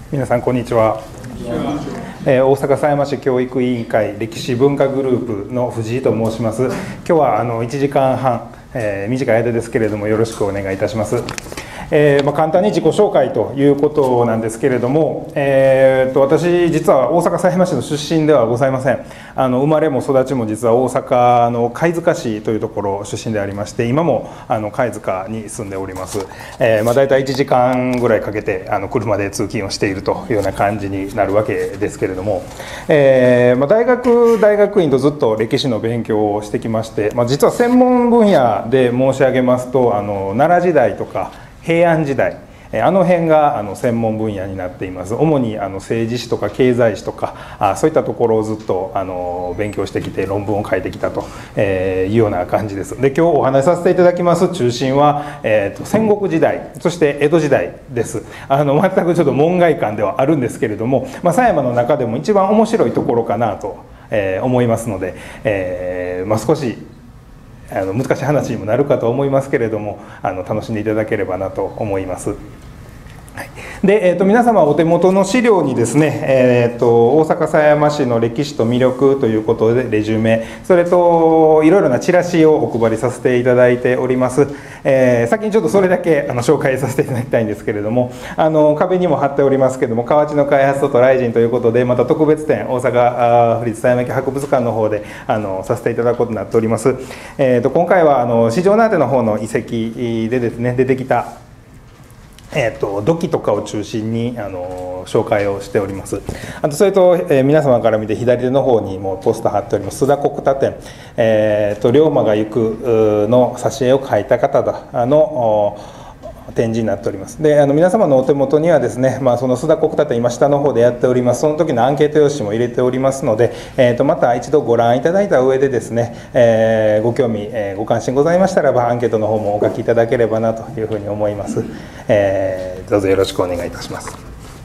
皆さんこんにちは。大阪狭山市教育委員会歴史文化グループの藤井と申します。今日は1時間半、短い間ですけれどもよろしくお願いいたします。簡単に自己紹介ということなんですけれども、私実は大阪狭山市の出身ではございません。生まれも育ちも実は大阪の貝塚市というところ出身でありまして、今も貝塚に住んでおります。大体1時間ぐらいかけて車で通勤をしているというような感じになるわけですけれども、大学院とずっと歴史の勉強をしてきまして、実は専門分野で申し上げますと奈良時代とか平安時代、辺が専門分野になっています。主に政治史とか経済史とかそういったところをずっと勉強してきて論文を書いてきたというような感じです。で、今日お話しさせていただきます中心は、戦国時代そして江戸時代です。全くちょっと門外漢ではあるんですけれども、狭山の中でも一番面白いところかなと思いますので、少し難しい話にもなるかと思いますけれども楽しんでいただければなと思います。で皆様お手元の資料にですね、大阪狭山市の歴史と魅力ということでレジュメ、それといろいろなチラシをお配りさせていただいております。先にちょっとそれだけ紹介させていただきたいんですけれども、壁にも貼っておりますけども、河内の開発とトライジンということでまた特別展大阪府立狭山家博物館の方でさせていただくことになっております。今回は四条畷の方の遺跡でですね出てきた土器とかを中心に紹介をしております。それと、皆様から見て左手の方にもポスター貼っております須田国太展、龍馬が行くの挿絵を描いた方の展示になっております。で皆様のお手元にはですね、その須田国太展今下の方でやっております。その時のアンケート用紙も入れておりますので、また一度ご覧いただいた上でですね、ご興味、ご関心ございましたらばアンケートの方もお書きいただければなというふうに思います。どうぞよろしくお願いいたします。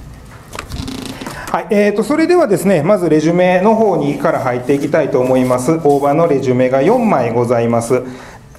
はい、それではですねまずレジュメの方にから入っていきたいと思います。大判のレジュメが4枚ございます。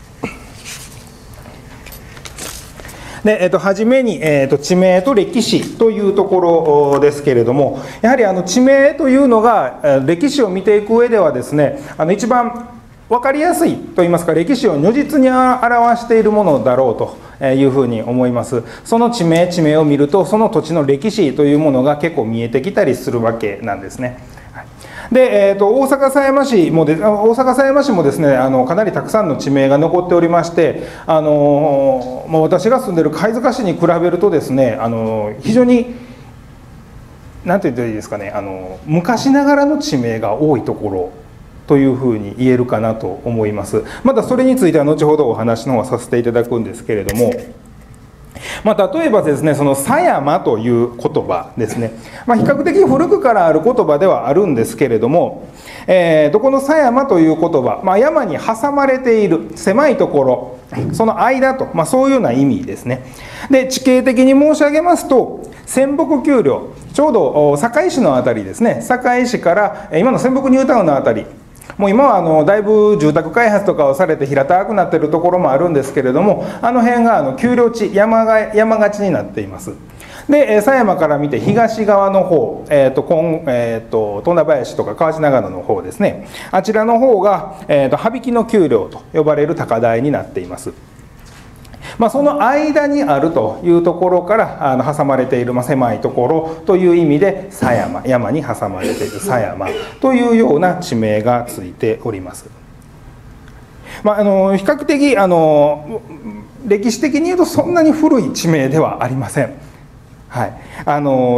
で初めに、地名と歴史というところですけれども、やはり地名というのが歴史を見ていく上ではですね一番分かりやすいといいますか歴史を如実に表しているものだろうというふうに思います。その地名を見るとその土地の歴史というものが結構見えてきたりするわけなんですね。で大阪狭山市もですねかなりたくさんの地名が残っておりまして、私が住んでいる貝塚市に比べるとですね非常に何て言ったらいいですかね昔ながらの地名が多いところというふうに言えるかなと思います。またそれについては後ほどお話の方はさせていただくんですけれども、例えばですねその狭山という言葉ですね、比較的古くからある言葉ではあるんですけれども、この狭山という言葉、山に挟まれている狭いところその間と、そういうような意味ですね。で地形的に申し上げますと泉北丘陵ちょうど堺市の辺りですね、堺市から今の泉北ニュータウンの辺り、もう今はだいぶ住宅開発とかをされて平たくなっているところもあるんですけれども、辺が丘陵地山がちになっています。で狭山から見て東側の方、富田林とか河内長野の方ですね、あちらの方が、羽曳の丘陵と呼ばれる高台になっています。その間にあるというところから挟まれている、狭いところという意味で狭山、山に挟まれている狭山というような地名がついております。比較的歴史的に言うとそんなに古い地名ではありません。はい、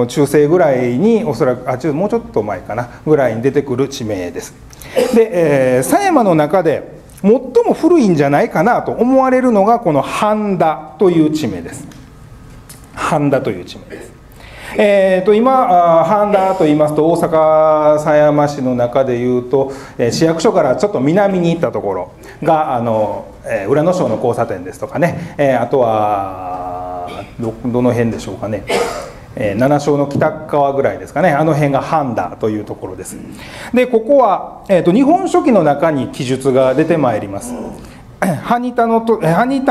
中世ぐらいにおそらくもうちょっと前かなぐらいに出てくる地名です。で狭山の中で最も古いんじゃないかなと思われるのがこの半田という地名です。半田という地名です。今半田と言いますと大阪狭山市の中でいうと市役所からちょっと南に行ったところが浦野省の交差点ですとかね、あとはどの辺でしょうかね、七庄の北側ぐらいですかね、辺が半田というところです。でここは、日本書紀の中に記述が出てまいります。はにたの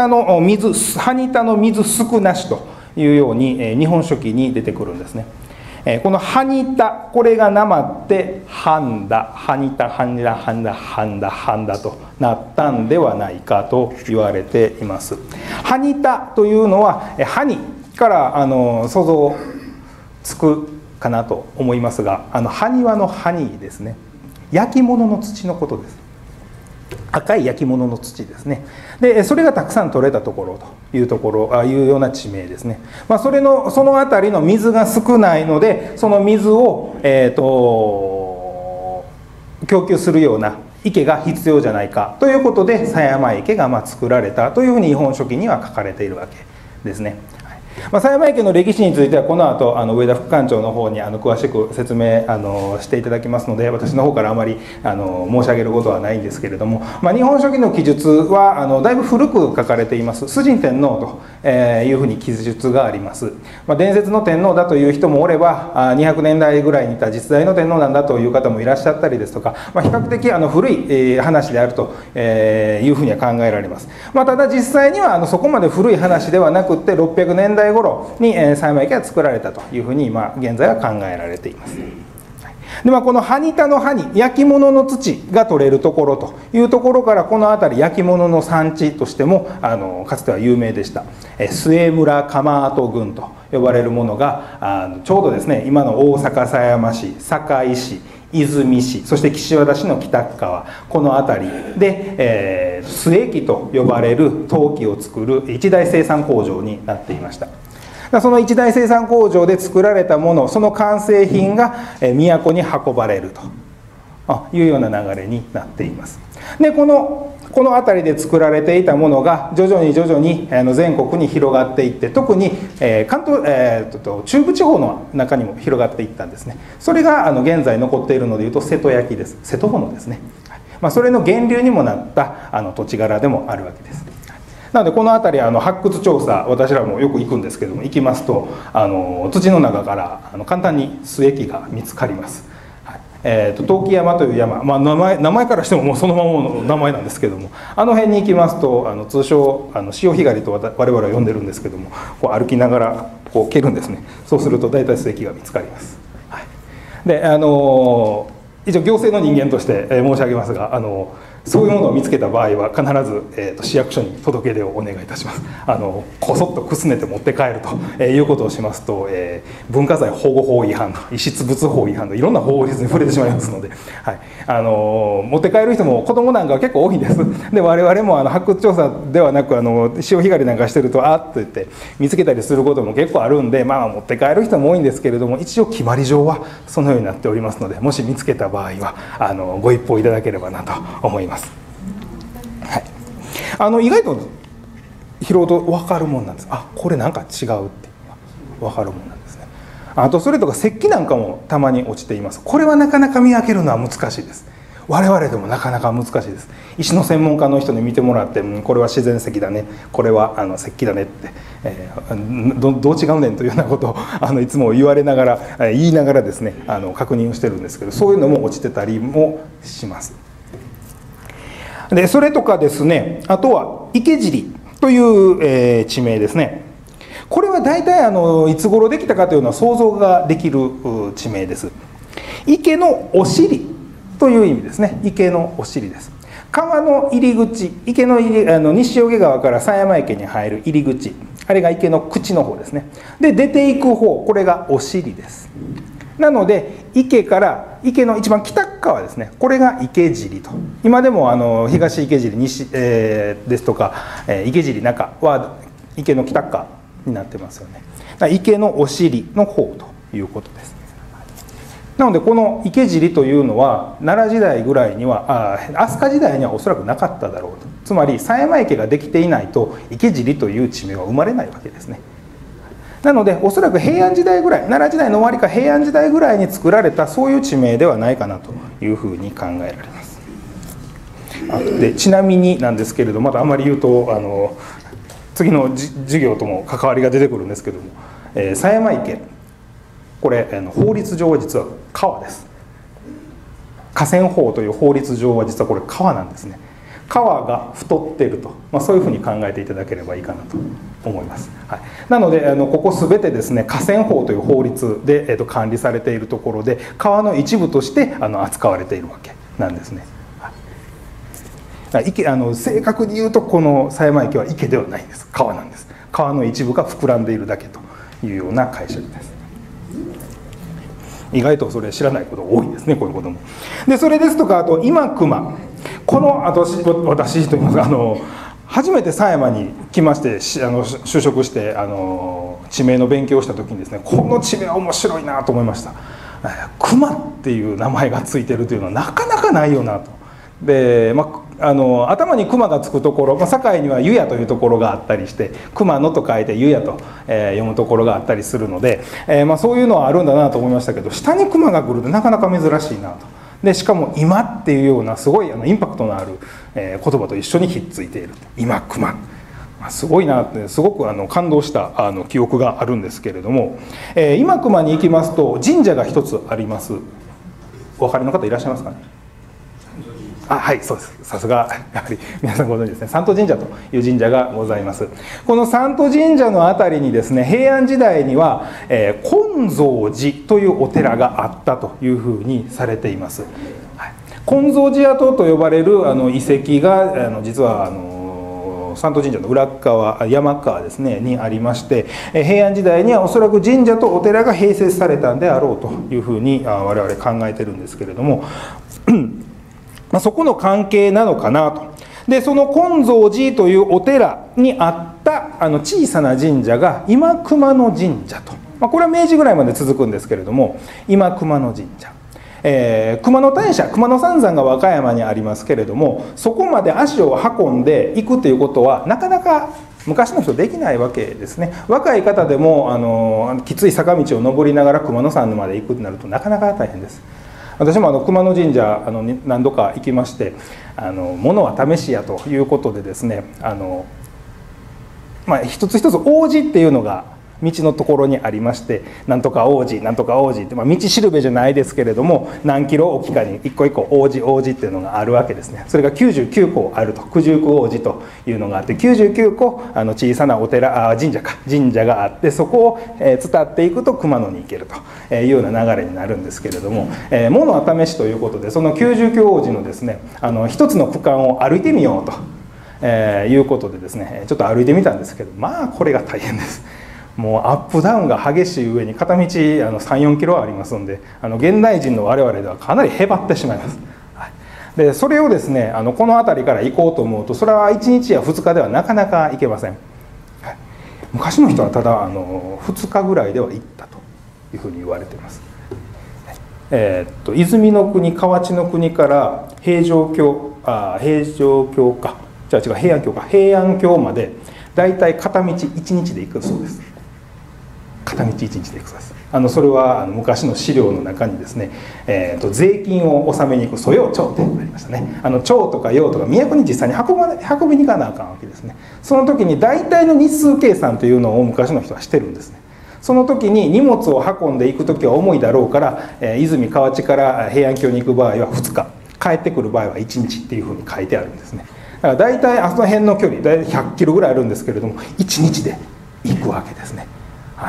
水少なしというように日本書紀に出てくるんですね。 このはにた、これがなまってはんだ、はにた、はにだ、はんだ、はんだ、はんだとなったんではないかと言われています。はにたというのははにから想像つくかなと思いますが、はにわのはにですね、焼き物の土のことです。赤い焼き物の土ですね。でそれがたくさん取れたところというところ、ああいうような地名ですね。その辺りの水が少ないので、その水を、供給するような池が必要じゃないかということで、狭山池が作られたというふうに日本書紀には書かれているわけですね。狭山池の歴史についてはこの後上田副館長の方に詳しく説明していただきますので、私の方からあまり申し上げることはないんですけれども、日本書紀の記述はだいぶ古く書かれています。崇神天皇というふうに記述があります。伝説の天皇だという人もおれば、200年代ぐらいにいた実在の天皇なんだという方もいらっしゃったりですとか、比較的古い話であるというふうには考えられます。ただ実際にはそこまで古い話ではなくって600年代頃に狭山池が作られたというふうに現在は考えられています。でこのはにたのはに、焼き物の土が取れるところというところから、この辺り焼き物の産地としてもかつては有名でした。末村鎌跡郡と呼ばれるものがちょうどですね、今の大阪狭山市、堺市、和泉市、そして岸和田市の北側、この辺りで、末木と呼ばれる陶器を作る一大生産工場になっていました。その一大生産工場で作られたもの、その完成品が都に運ばれるというような流れになっています。でこの辺りで作られていたものが徐々に全国に広がっていって、特に関東、中部地方の中にも広がっていったんですね。それが現在残っているのでいうと瀬戸焼です。瀬戸物ですね。それの源流にもなった土地柄でもあるわけです。なのでこの辺り発掘調査、私らもよく行くんですけども、行きますと土の中から簡単に末木が見つかります。陶器山という山、名前からしてももうそのままの名前なんですけども、辺に行きますと通称潮干狩りと我々は呼んでるんですけども、歩きながら蹴るんですね。そうすると大体末木が見つかります。で一応行政の人間として申し上げますが、そういうものを見つけた場合は必ず、市役所に届け出をお願いいたします。こそっとくすねて持って帰るということをしますと、文化財保護法違反、遺失物法違反といろんな法律に触れてしまいますので、持って帰る人も子供なんかは結構多いんです。で我々も発掘調査ではなく潮干狩りなんかしてるとと言って見つけたりすることも結構あるんで、持って帰る人も多いんですけれども、一応決まり上はそのようになっておりますので、もし見つけた場合はご一報いただければなと思います。意外と拾うと分かるもんなんです。これなんか違うっていうのが分かるもんなんですね。あとそれとか石器なんかもたまに落ちています。これはなかなか見分けるのは難しいです。我々でもなかなか難しいです。石の専門家の人に見てもらって、これは自然石だね、これは石器だねって、どう違うねんというようなことをいつも言いながらですね確認をしてるんですけど、そういうのも落ちてたりもします。でそれとかですね、あとは池尻という、地名ですね。これは大体いつ頃できたかというのは想像ができる地名です。池のお尻という意味ですね。池のお尻です。川の入り口、池の西荻川から狭山池に入る入り口、あれが池の口の方ですね。で出ていく方、これがお尻です。なので池から池の一番北側ですね、これが池尻と。今でも東池尻西、ですとか、池尻中は池の北側になってますよね。池のお尻の方ということです。なのでこの池尻というのは奈良時代ぐらいには飛鳥時代にはおそらくなかっただろうと。つまり狭山池ができていないと池尻という地名は生まれないわけですね。なのでおそらく平安時代ぐらい、奈良時代の終わりか平安時代ぐらいに作られたそういう地名ではないかなというふうに考えられます。でちなみになんですけれど、まだあまり言うと次の授業とも関わりが出てくるんですけども、狭山池、これ法律上は実は川です。河川法という法律上は実はこれ川なんですね。 川が太っていると、そういうふうに考えていただければいいかなと思います。はい、なのでここ全てですね、河川法という法律で、管理されているところで、川の一部として扱われているわけなんですね。はい、正確に言うとこの狭山池は池ではないんです。川なんです。川の一部が膨らんでいるだけというような解釈です。意外とそれ知らないことが多いですね、こういうことも。でそれですとか、あと今熊、この私といいますか、初めて狭山に来まして、就職して地名の勉強をした時にですね、この地名は面白いなと思いました。熊っていう名前がついてるというのはなかなかないよなと。で、頭に熊がつくところ、堺には湯屋というところがあったりして、熊野と書いて湯屋と読むところがあったりするので、そういうのはあるんだなと思いましたけど、下に熊が来るとなかなか珍しいなと。でしかも今っていうようなすごいインパクトのある言葉と一緒にひっついている。今熊、すごいなって、すごく感動した記憶があるんですけれども、今熊に行きますと神社が一つあります。お分かりの方いらっしゃいますかね。はい、そうです。さすがやはり皆さんご存知ですね。三都神社という神社がございます。この三都神社のあたりにですね、平安時代には、金蔵寺というお寺があったというふうにされています。はい、金蔵寺跡と呼ばれる遺跡が実は三都神社の裏側、山側ですねにありまして、平安時代にはおそらく神社とお寺が併設されたんであろうというふうに我々考えてるんですけれども、そこの関係なのかなと。でその金蔵寺というお寺にあった小さな神社が今熊野神社と、これは明治ぐらいまで続くんですけれども、今熊野神社、熊野大社、熊野三山が和歌山にありますけれども、そこまで足を運んでいくということはなかなか昔の人できないわけですね。若い方でもきつい坂道を登りながら熊野山まで行くとなるとなかなか大変です。私も熊野神社何度か行きまして、物は試しやということでですね、一つ一つ王子っていうのが道のところにありまして、なんとか王子なんとか王子って、道しるべじゃないですけれども、何キロおきかに一個一個王子王子っていうのがあるわけですね。それが99個あると、九十九王子というのがあって、99個小さなお寺神社があって、そこを伝っていくと熊野に行けるというような流れになるんですけれども、物は試しということで、その99王子のですね一つの区間を歩いてみようということでですね、ちょっと歩いてみたんですけど、これが大変です。もうアップダウンが激しい上に片道3、4キロありますので、現代人の我々ではかなりへばってしまいます。はい、でそれをですねこの辺りから行こうと思うと、それは1日や2日ではなかなか行けません。はい、昔の人はただ2日ぐらいでは行ったというふうに言われています。泉の国、河内の国から平城京か、平安京までだいたい片道1日で行くそうです。片道1日で行くそうです。それは昔の資料の中にですね、税金を納めに行く租用帳ってありましたね。帳とか用とか都に実際に運びに行かなあかんわけですね。その時に大体の日数計算というのを昔の人はしてるんですね。その時に荷物を運んでいく時は重いだろうから、泉河内から平安京に行く場合は2日、帰ってくる場合は1日っていうふうに書いてあるんですね。だから大体あの辺の距離大体100キロぐらいあるんですけれども、1日で行くわけですね。はい、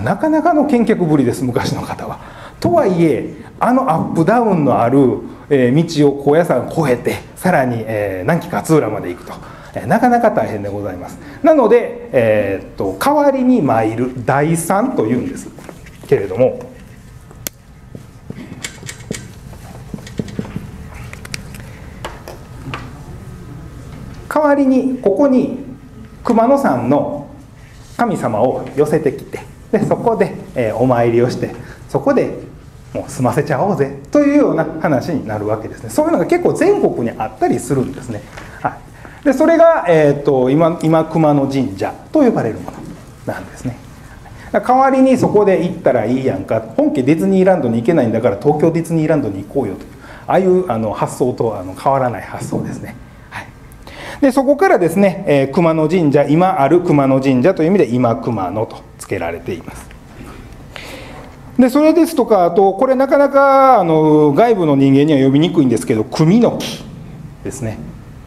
なかなかの健脚ぶりです、昔の方は。とはいえアップダウンのある道を高野山を越えて、さらに南紀勝浦まで行くと、なかなか大変でございます。なので、代わりに参る代参というんですけれども、代わりにここに熊野山の神様を寄せてきて、でそこで、お参りをして、そこでもう済ませちゃおうぜというような話になるわけですね。そういうのが結構全国にあったりするんですね。はい、でそれが、今熊野神社と呼ばれるものなんですね。代わりにそこで行ったらいいやんか、本家ディズニーランドに行けないんだから東京ディズニーランドに行こうよという、ああいう発想と変わらない発想ですね。でそこからですね、熊野神社、今ある熊野神社という意味で今熊野と付けられています。でそれですとか、あとこれなかなか外部の人間には呼びにくいんですけど、組の木ですね。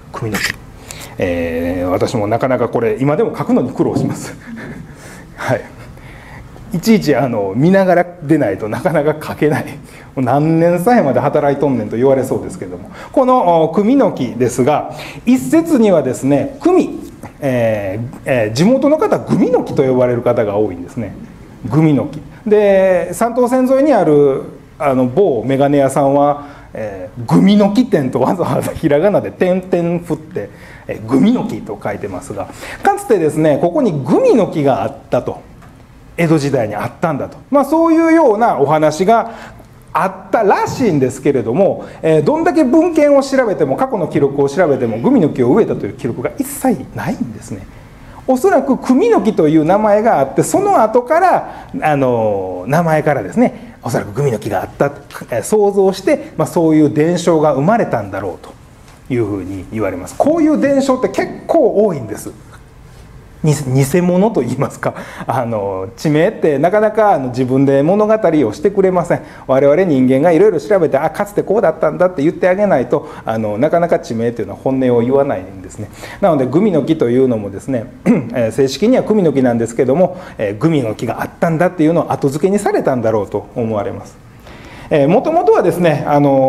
組の木、私もなかなかこれ今でも書くのに苦労しますはい、いちいち見ながらでないとなかなか書けない、何年さえまで働いとんねんと言われそうですけども、この組の木ですが、一説にはですね、組、地元の方はグミの木と呼ばれる方が多いんですね。グミの木で、三東線沿いにある某メガネ屋さんは、グミの木店とわざわざひらがなで点々振ってグミの木と書いてますが、かつてですね、ここにグミの木があったと、江戸時代にあったんだと、そういうようなお話があったらしいんですけれども、どんだけ文献を調べても、過去の記録を調べてもグミの木を植えたという記録が一切ないんですね。おそらく組の木という名前があって、その後から名前からですね、おそらくグミの木があったと想像して、そういう伝承が生まれたんだろうというふうに言われます。こういう伝承って結構多いんです。偽物といいますか、地名ってなかなか自分で物語をしてくれません。我々人間がいろいろ調べて、かつてこうだったんだって言ってあげないとなかなか地名というのは本音を言わないんですね。なのでグミの木というのもですね正式には組の木なんですけども、グミの木があったんだっていうのを後付けにされたんだろうと思われます。もともとはですね、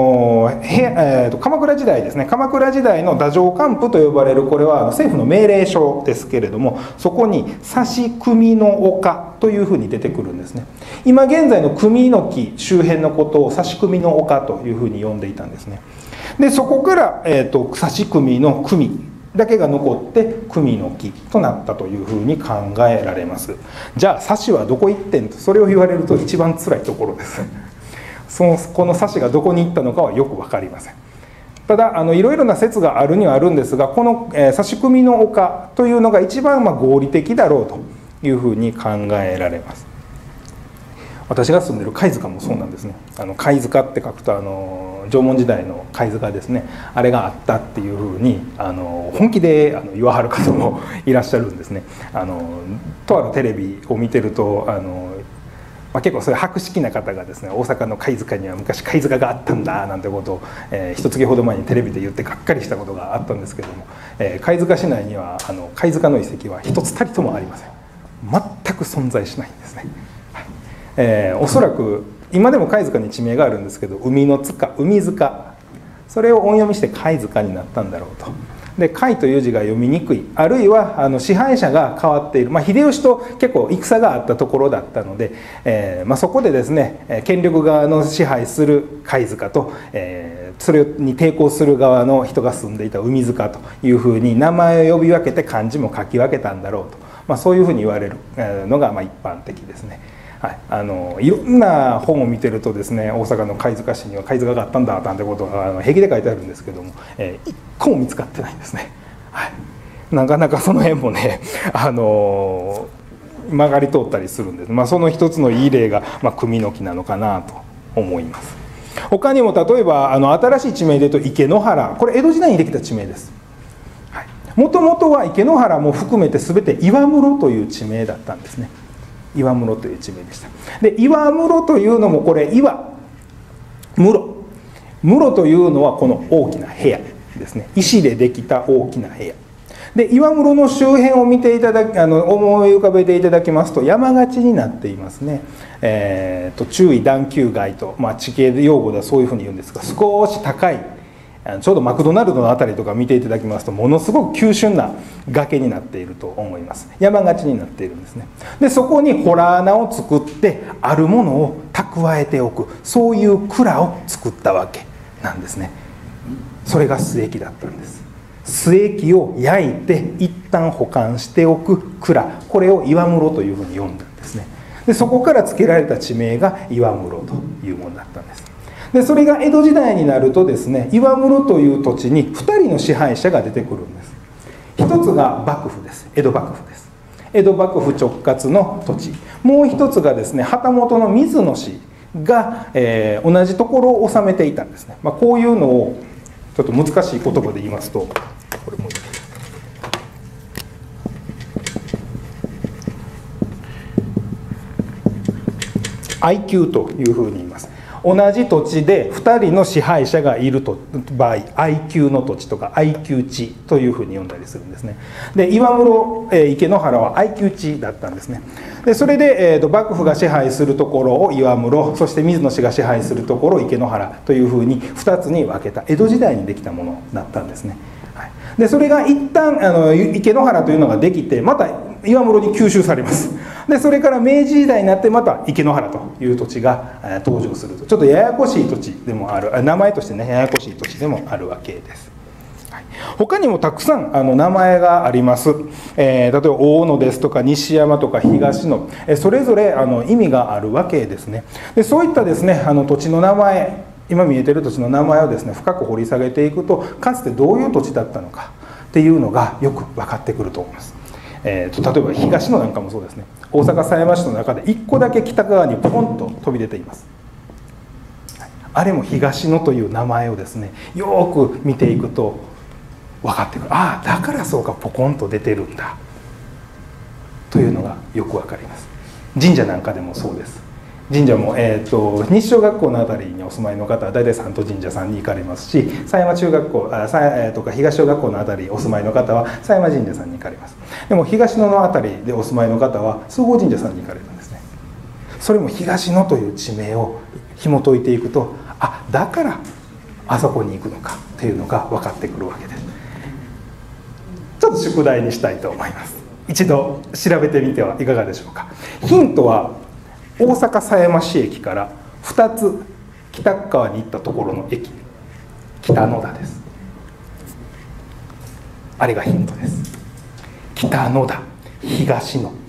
鎌倉時代ですね、鎌倉時代の太政官府と呼ばれる、これは政府の命令書ですけれども、そこに指組の丘というふうに出てくるんですね。今現在の組の木周辺のことを指組の丘というふうに呼んでいたんですね。でそこから、指組の組だけが残って組の木となったというふうに考えられます。じゃあ指はどこ行ってんと、それを言われると一番辛いところです。この指がどこに行ったのかはよく分かりません。ただいろいろな説があるにはあるんですが、この指組の丘というのが一番合理的だろうというふうに考えられます。私が住んでる貝塚もそうなんですね。貝塚って書くと縄文時代の貝塚ですね、あれがあったっていうふうに本気で言わはる方もいらっしゃるんですね。とあるテレビを見てると結構そういう博識な方がですね、大阪の貝塚には昔貝塚があったんだなんてことを一月ほど前にテレビで言ってがっかりしたことがあったんですけれども、貝塚市内には貝塚の遺跡は一つたりともありません。全く存在しないんですね。おそらく今でも貝塚に地名があるんですけど、海の塚、海塚、それを音読みして貝塚になったんだろうと。で貝という字が読みにくい、あるいは支配者が変わっている、秀吉と結構戦があったところだったので、そこでですね権力側の支配する貝塚と、それに抵抗する側の人が住んでいた海塚というふうに名前を呼び分けて漢字も書き分けたんだろうと、そういうふうに言われるのが一般的ですね。いろんな本を見てるとですね、大阪の貝塚市には貝塚があったんだなんてことが平気で書いてあるんですけども、一個も見つかってないんですね。なかなかその辺もね曲がり通ったりするんです。その一つのいい例が組の木なのかなと思います。他にも例えば新しい地名で言うと池之原、これ江戸時代にできた地名です。もともとは池之原も含めて全て岩室という地名だったんですね。岩室という地名でした。で岩室というのもこれ岩室というのはこの大きな部屋ですね。石でできた大きな部屋で、岩室の周辺を見ていただき思い浮かべていただきますと山がちになっていますね。中緯段丘街と、地形用語ではそういうふうに言うんですが、少し高いちょうどマクドナルドのあたりとか見ていただきますと、ものすごく急峻な崖になっていると思います。山がちになっているんですね。でそこに洞穴を作ってあるものを蓄えておく、そういう蔵を作ったわけなんですね。それが須恵器だったんです。須恵器を焼いて一旦保管しておく蔵、これを岩室というふうに呼んだんですね。でそこから付けられた地名が岩室というものだったんです。でそれが江戸時代になるとですね、岩室という土地に2人の支配者が出てくるんです。一つが幕府です。江戸幕府です。江戸幕府直轄の土地。もう一つがですね、旗本の水野氏が、同じところを治めていたんですね。こういうのをちょっと難しい言葉で言いますと、これもIQ というふうに言います。 同じ土地で2人の支配者がいる場合、愛宮の土地とか愛宮地というふうに呼んだりするんですね。で岩室、池之原は愛宮地だったんですね。でそれで、幕府が支配するところを岩室、そして水野氏が支配するところを池之原というふうに2つに分けた江戸時代にできたものだったんですね。でそれが一旦池之原というのができて、また岩室に吸収されます。でそれから明治時代になってまた池之原という土地が登場すると、ちょっとややこしい土地でもある、名前としてねややこしい土地でもあるわけです。他にもたくさん名前があります。例えば大野ですとか西山とか東野、それぞれ意味があるわけですね。でそういったですね土地の名前、今見えている土地の名前をですね深く掘り下げていくと、かつてどういう土地だったのかっていうのがよく分かってくると思います。例えば東野なんかもそうですね。大阪狭山市の中で1個だけ北側にポコンと飛び出ています。あれも東野という名前をですねよく見ていくと分かってくる。ああだからそうか、ポコンと出てるんだというのがよく分かります。神社なんかでもそうです。神社も、西小学校のあたりにお住まいの方は大体三都神社さんに行かれますし、狭山中学校とか東小学校のあたりにお住まいの方は狭山神社さんに行かれます。でも東野のあたりでお住まいの方は崇法神社さんに行かれるんですね。それも東野という地名を紐解いていくと、あだからあそこに行くのかというのが分かってくるわけです。ちょっと宿題にしたいと思います。一度調べてみてはいかがでしょうか。ヒントは大阪狭山市駅から2つ北側に行ったところの駅、北野田です。あれがヒントです。北野田、東野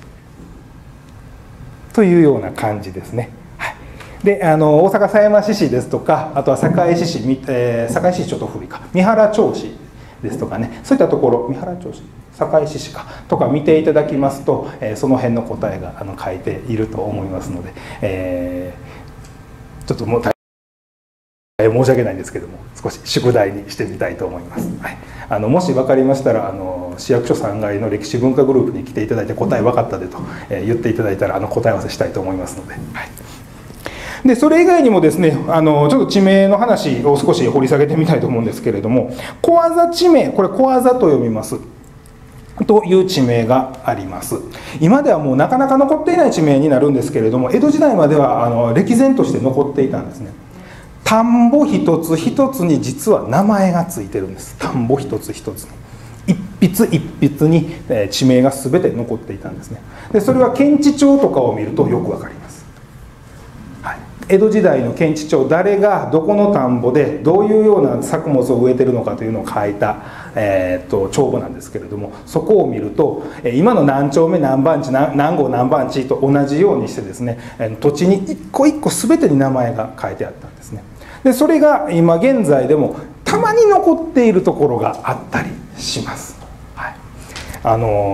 というような感じですね。はい、で大阪狭山市ですとか、あとは堺市市、堺市ちょっと古いか、三原町市ですとかね、そういったところ、三原町市、堺市市かとか見ていただきますと、その辺の答えが書いていると思いますので、ちょっともう申し訳ないんですけども、少し宿題にしてみたいと思います。はい、もし分かりましたら市役所3階の歴史文化グループに来ていただいて、答え分かったでと言っていただいたら答え合わせしたいと思いますので。はい、でそれ以外にもですねちょっと地名の話を少し掘り下げてみたいと思うんですけれども、小技地名、これ小技と読みますという地名があります。今ではもうなかなか残っていない地名になるんですけれども、江戸時代までは歴然として残っていたんですね。田んぼ一つ一つに実は名前がついてるんです。田んぼ一つ一つに一筆一筆に地名が全て残っていたんですね。でそれは検地帳とかを見るとよくわかります。江戸時代の検地帳、誰がどこの田んぼでどういうような作物を植えてるのかというのを書いた、帳簿なんですけれども、そこを見ると今の何丁目何番地何号何番地と同じようにしてですね、土地に一個一個全てに名前が書いてあったんですね。でそれが今現在でもたまに残っているところがあったりします。はい、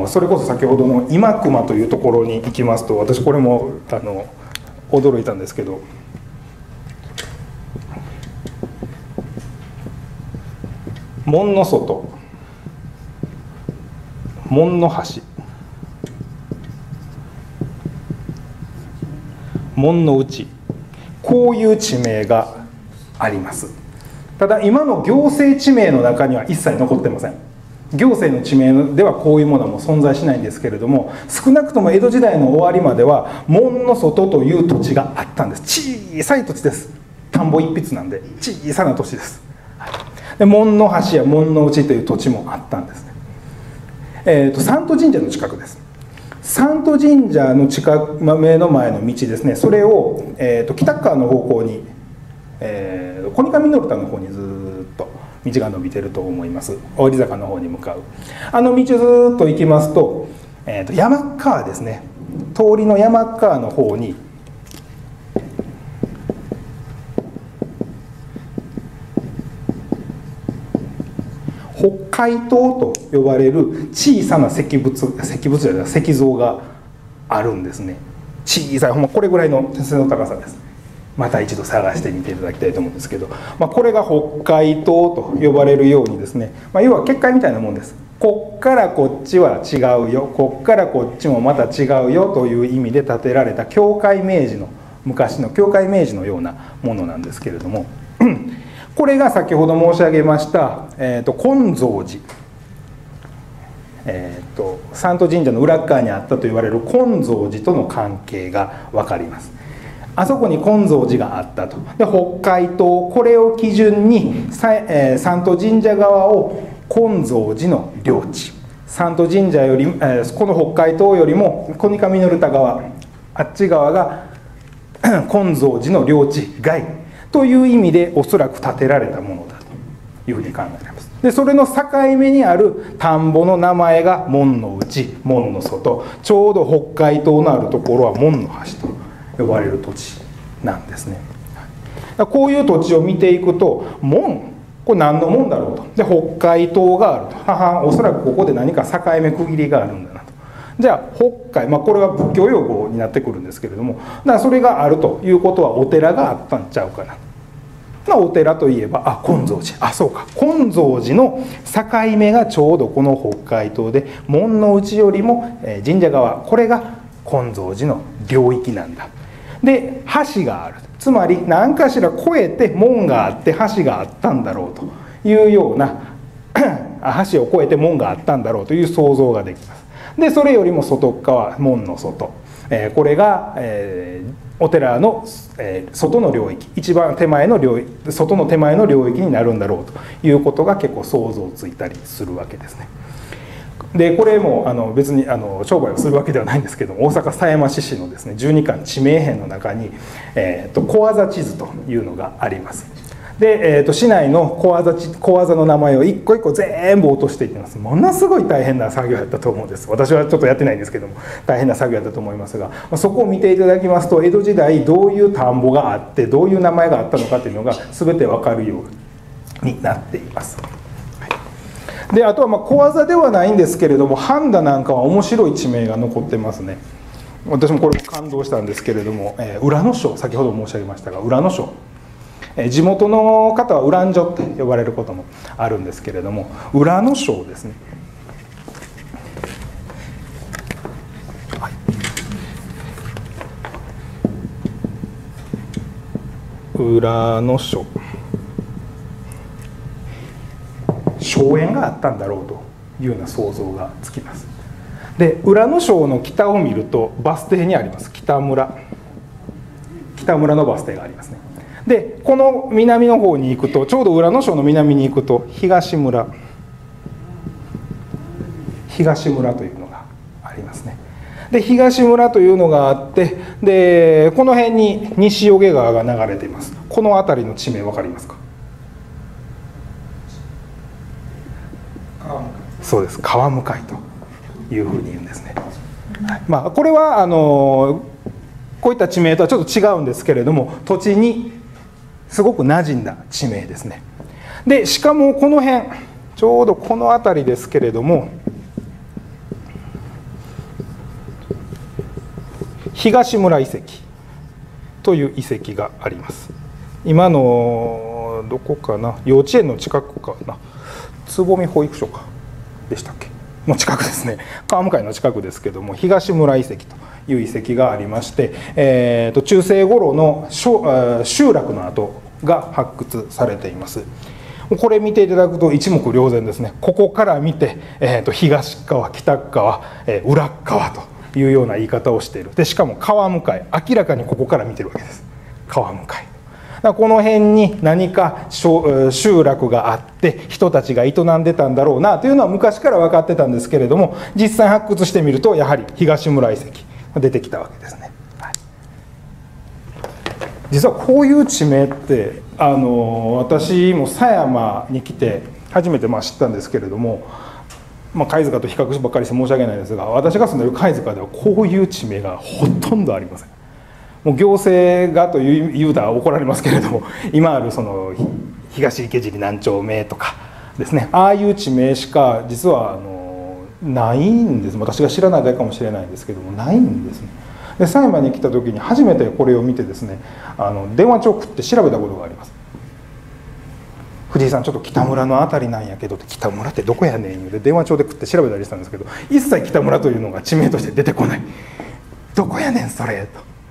それこそ先ほどの今熊というところに行きますと、私これも驚いたんですけど、門の外、門の端、門の内、こういう地名があります。ただ今の行政地名の中には一切残ってません。行政の地名ではこういうものも存在しないんですけれども、少なくとも江戸時代の終わりまでは門の外という土地があったんです。小さい土地です。田んぼ一筆なんで小さな土地です。で門の端や門の内という土地もあったんですね。三都神社の近くです。三都神社の近く目の前の道ですね、それを、北側の方向に、コニカミノルタの方にずっと道が伸びてると思います。大利坂の方に向かう道ずっと行きますと、山川ですね、通りの山川の方に北海東と呼ばれる小さな石像があるんですね。小さい、ほんまこれぐらいの背の高さです。また一度探してみていただきたいと思うんですけど、これが北海東と呼ばれるようにですね、要は結界みたいなもんです。こっからこっちは違うよ、こっからこっちもまた違うよという意味で建てられた教会明治の昔の教会明治のようなものなんですけれどもこれが先ほど申し上げました、金蔵寺、三都神社の裏側にあったと言われる金蔵寺との関係が分かります。あそこに金蔵寺があったと。で北海道、これを基準に三都神社側を金蔵寺の領地、三都神社より、この北海道よりもコニカミノルタ側、あっち側が金蔵寺の領地外という意味でおそらく建てられたものだというふうに考えられます。でそれの境目にある田んぼの名前が門の内、門の外、ちょうど北海道のあるところは門の端と呼ばれる土地なんですね。こういう土地を見ていくと門、これ何の門だろうと。で北海道があると、おそらくここで何か境目区切りがあるんだなと。じゃあ北海、これは仏教用語になってくるんですけれども、だからそれがあるということはお寺があったんちゃうかな。お寺といえば金蔵寺、そうか、金蔵寺の境目がちょうどこの北海道で門の内よりも神社側、これが金蔵寺の領域なんだ。で橋がある、つまり何かしら越えて門があって橋があったんだろうというような橋を越えて門があったんだろうという想像ができます。でそれよりも外側、門の外、これが、お寺の、外の領域、一番手前の領域、外の手前の領域になるんだろうということが結構想像ついたりするわけですね。でこれも別に商売をするわけではないんですけども、大阪狭山市市のですね12巻地名編の中に、小技地図というのがあります。で、市内の小技の名前を一個一個全部落としていってます。ものすごい大変な作業やったと思うんです。私はちょっとやってないんですけども大変な作業やったと思いますが、そこを見ていただきますと江戸時代どういう田んぼがあってどういう名前があったのかというのが全て分かるようになっています。であとは小技ではないんですけれども、半田なんかは面白い地名が残ってますね。私もこれも感動したんですけれども、浦野省、先ほど申し上げましたが浦野省、地元の方は浦ん所って呼ばれることもあるんですけれども、浦野省ですね、浦野省、荘園があったんだろうというような想像がつきます。で浦野省の北を見るとバス停にあります北村のバス停がありますね。でこの南の方に行くと、ちょうど浦野省の南に行くと東村というのがありますね。で東村というのがあって、でこの辺に西桶川が流れています。この辺りの地名分かりますか？そうです、川向かいというふうに言うんですね。これはこういった地名とはちょっと違うんですけれども、土地にすごく馴染んだ地名ですね。でしかもこの辺ちょうどこの辺りですけれども、東村遺跡という遺跡があります。今のどこかな、幼稚園の近くかな、つぼみ保育所かでしたっけの近くですね、川向かいの近くですけども、東村遺跡という遺跡がありまして、中世頃の集落の跡が発掘されています。これ見ていただくと一目瞭然ですね。ここから見て、東側、北側、裏側というような言い方をしている。でしかも川向かい、明らかにここから見てるわけです。川向かい、この辺に何か集落があって人たちが営んでたんだろうなというのは昔から分かってたんですけれども、実際発掘してみるとやはり東村遺跡が出てきたわけですね。実はこういう地名って私も狭山に来て初めて知ったんですけれども、貝塚と比較ばっかりして申し訳ないですが、私が住んでいる貝塚ではこういう地名がほとんどありません。もう行政がというたら怒られますけれども、今あるその東池尻何丁目とかですね、ああいう地名しか実はないんです。私が知らないだけかもしれないんですけども、ないんですね。で狭山に来た時に初めてこれを見てですね、電話帳食って調べたことがあります。藤井さんちょっと北村の辺りなんやけど、北村ってどこやねんで電話帳で食って調べたりしたんですけど、一切北村というのが地名として出てこない。どこやねんそれと。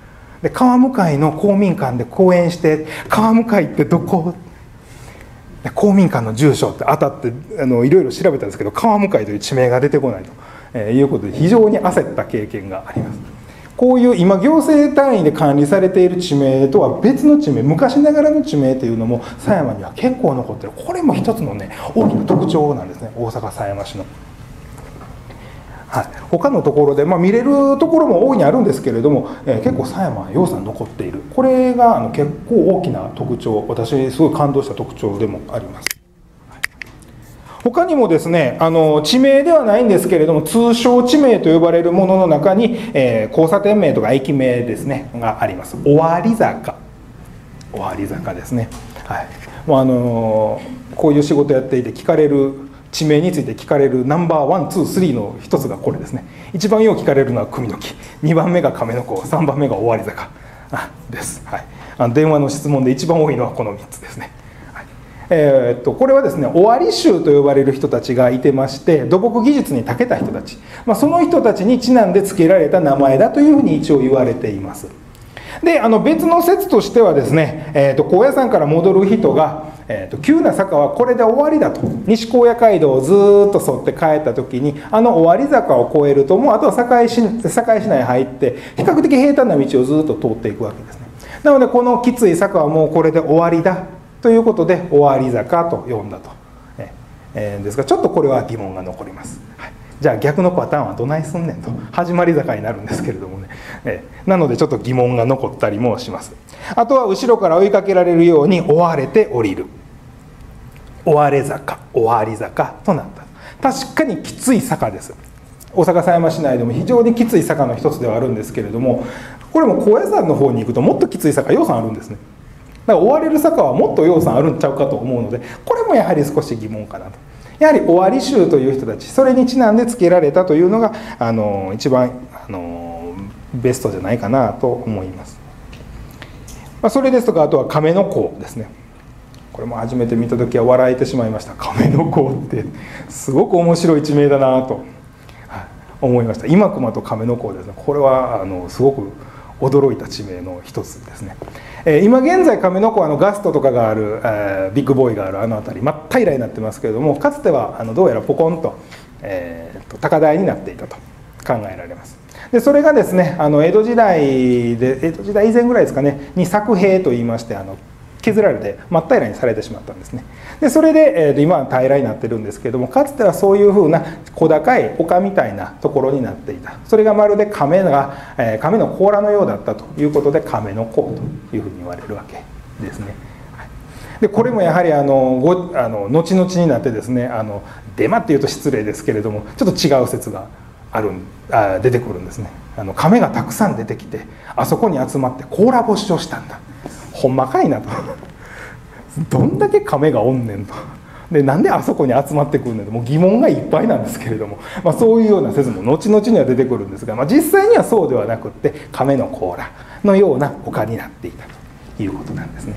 で川向の公民館で講演して、川向ってどこ、公民館の住所って当たっていろいろ調べたんですけど、川向という地名が出てこないということで、非常に焦った経験があります。こういう今行政単位で管理されている地名とは別の地名、昔ながらの地名というのも狭山には結構残ってる。これも一つのね、大きな特徴なんですね、大阪狭山市の。はい、他のところで、見れるところも大いにあるんですけれども、結構狭山は養蚕残っている。これが結構大きな特徴、私すごい感動した特徴でもあります。他にもですね、地名ではないんですけれども、通称地名と呼ばれるものの中に、交差点名とか駅名ですねがあります。尾張坂、尾張坂ですね。はい、もうこういう仕事やっていて聞かれる地名について聞かれるナンバー1、2、3の一つがこれですね。一番よう聞かれるのは組の木、2番目が亀の甲、3番目が尾張坂です。はい、電話の質問で一番多いのはこの3つですね。これはですね、尾張衆と呼ばれる人たちがいてまして、土木技術に長けた人たち、その人たちにちなんで付けられた名前だというふうに一応言われています。で、別の説としてはですね、高野山から戻る人が急な坂はこれで終わりだと、西高野街道をずっと沿って帰った時に尾張坂を越えると、もうあとは堺市内入って比較的平坦な道をずっと通っていくわけですね。なのでこのきつい坂はもうこれで終わりだということで尾張坂と呼んだと、ですがちょっとこれは疑問が残ります。はい、じゃあ逆のパターンはどないすんねんと、始まり坂になるんですけれどもね、なのでちょっと疑問が残ったりもします。あとは後ろから追いかけられるように追われて降りる、追われ坂、尾張坂となった。確かにきつい坂です。大阪狭山市内でも非常にきつい坂の一つではあるんですけれども、これも高野山の方に行くともっときつい坂、養蚕あるんですね。だから追われる坂はもっと養蚕あるんちゃうかと思うので、これもやはり少し疑問かなと。やはり尾張衆という人たち、それにちなんで付けられたというのが一番ベストじゃないかなと思います。それですとか、あとは亀の甲ですね。これも初めて見た時は笑えてしまいました。亀の甲ってすごく面白い地名だなと思いました。今熊と亀の甲ですね。これはすごく驚いた地名の一つですね。今現在亀の甲はガストとかがあるビッグボーイがある辺り真っ平らになってますけれども、かつてはどうやらポコンと、高台になっていたと考えられます。でそれがですね、江戸時代以前ぐらいですかねに作兵といいまして、削られて真っ平らにされてしまったんですね。でそれで、今は平らになってるんですけれども、かつてはそういうふうな小高い丘みたいなところになっていた。それがまるで亀の甲羅のようだったということで亀の甲というふうに言われるわけですね。でこれもやはり後々になってですね、デマっていうと失礼ですけれども、ちょっと違う説が出てくるんですね。亀がたくさん出てきて、あそこに集まって甲羅干しをしたんだ、ほんまかいなとどんだけ亀がおんねんと、でなんであそこに集まってくるねんと、もう疑問がいっぱいなんですけれども、そういうような説も後々には出てくるんですが、実際にはそうではなくって亀の甲羅のような丘になっていたということなんですね。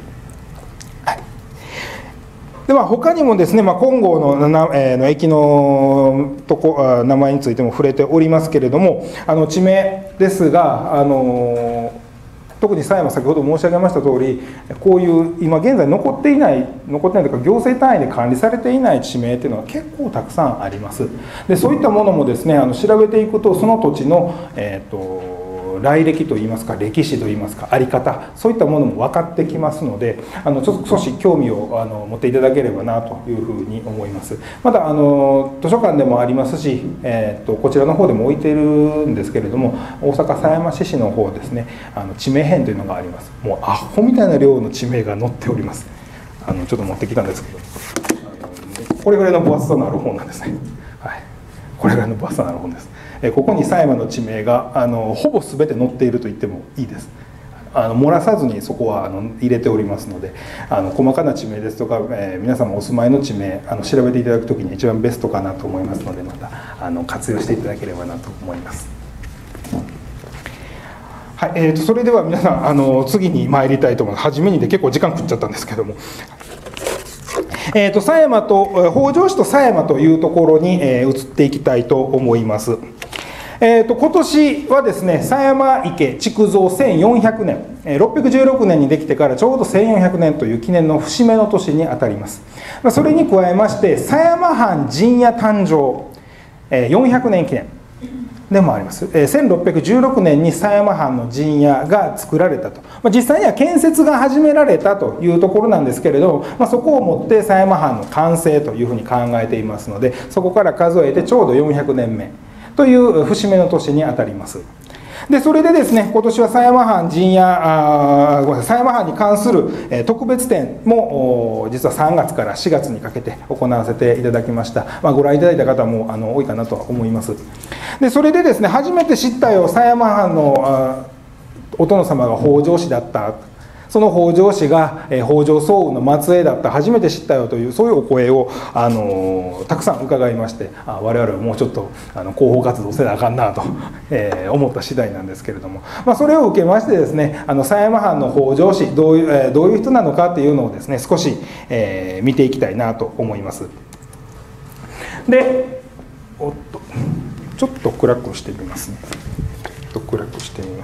で他にもですね、金剛の駅の名前についても触れておりますけれども、地名ですが特に狭山、先ほど申し上げました通り、こういう今現在残っていないというか行政単位で管理されていない地名というのは結構たくさんあります。でそういったものもですね、調べていくとその土地の来歴といいますか、歴史といいますか、在り方、そういったものも分かってきますので、ちょっと少し興味を持っていただければなというふうに思います。また図書館でもありますし、こちらの方でも置いているんですけれども、大阪狭山市市の方ですね、地名編というのがあります。もうアホみたいな量の地名が載っております。ちょっと持ってきたんですけど、これぐらいの分厚さのある本なんですね。はい、これぐらいの分厚さのある本です。ここに狭山の地名がほぼ全て載っていると言ってもいいです。漏らさずにそこは入れておりますので、細かな地名ですとか、皆様お住まいの地名調べていただくときに一番ベストかなと思いますので、また活用していただければなと思います。はい、それでは皆さん次に参りたいと思います。初めにで結構時間食っちゃったんですけども、狭山と北条市と狭山というところに移っていきたいと思います。 今年はですね、狭山池築造1400年、616年にできてからちょうど1400年という記念の節目の年にあたります。それに加えまして、狭山藩陣屋誕生400年記念でもあります。1616年に狭山藩の陣屋が作られたと。実際には建設が始められたというところなんですけれども、そこをもって狭山藩の完成というふうに考えていますので、そこから数えてちょうど400年目という節目の年にあたります。でそれでですね、今年は狭山藩陣屋狭山藩に関する特別展も実は3月から4月にかけて行わせていただきました。ご覧いただいた方も多いかなとは思います。でそれでですね、初めて知ったよ、狭山藩のお殿様が北条氏だった、その北条氏が北条早雲の末裔だった、初めて知ったよという、そういうお声をたくさん伺いまして、我々はもうちょっと広報活動せなあかんなと思った次第なんですけれども、それを受けましてですね、狭山藩の北条氏どういう人なのかというのをですね、少し見ていきたいなと思います。でちょっと暗くしてみますね。暗くしてみます。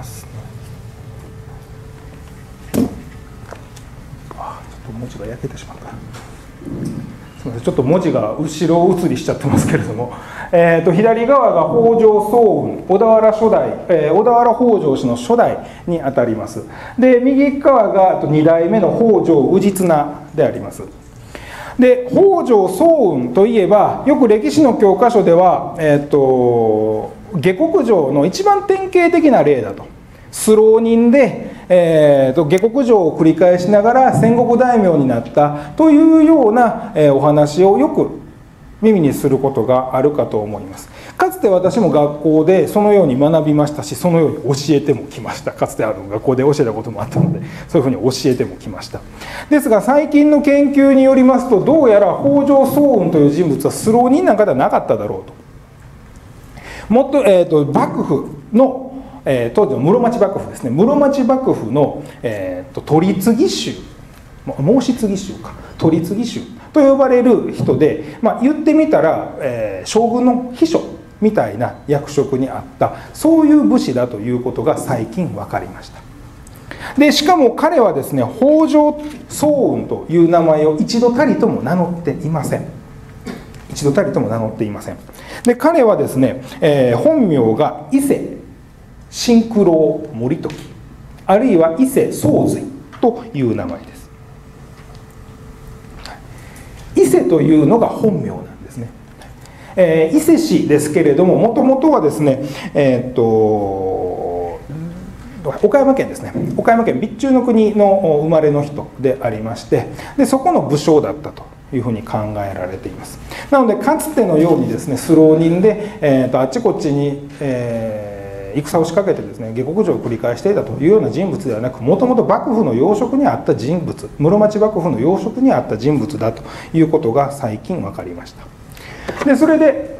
文字が焼けてしまった。すみません、ちょっと文字が後ろ移りしちゃってますけれども、左側が北条早雲、小田原初代、小田原北条氏の初代にあたります。で右側が2代目の北条氏綱であります。で北条早雲といえば、よく歴史の教科書では、下克上の一番典型的な例だと。スロー人で下克上を繰り返しながら戦国大名になったというようなお話をよく耳にすることがあるかと思います。かつて私も学校でそのように学びましたし、そのように教えてもきました。かつて学校で教えたこともあったので、そういうふうに教えてもきました。ですが最近の研究によりますと、どうやら北条早雲という人物はスロー人なんかではなかっただろうと。もっと、幕府の当時の室町幕府ですね、室町幕府の、取次衆、申し継ぎ衆か、取次衆と呼ばれる人で、言ってみたら、将軍の秘書みたいな役職にあった、そういう武士だということが最近分かりました。でしかも彼はですね、北条早雲という名前を一度たりとも名乗っていません。一度たりとも名乗っていません。で彼はですね、本名が伊勢真九郎森時、あるいは伊勢宗瑞という名前です。伊勢というのが本名なんですね。伊勢市ですけれども、もともとはですね、岡山県ですね、岡山県備中の国の生まれの人でありまして、でそこの武将だったというふうに考えられています。なのでかつてのようにですね、スロー人で、あっちこっちに、戦を仕掛けてですね、下克上を繰り返していたというような人物ではなく、もともと幕府の要職にあった人物、室町幕府の要職にあった人物だということが最近分かりました。でそれで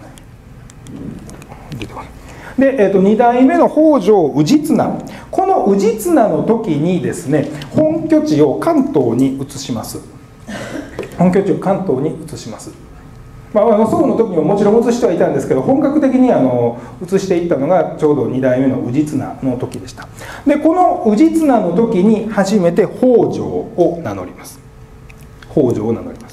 2代目の北条氏綱、この氏綱の時にですね、本拠地を関東に移します。本拠地を関東に移します。宋の時にももちろん移してはいたんですけど、本格的に移していったのがちょうど2代目の氏綱の時でした。でこの氏綱の時に初めて北条を名乗ります。北条を名乗ります。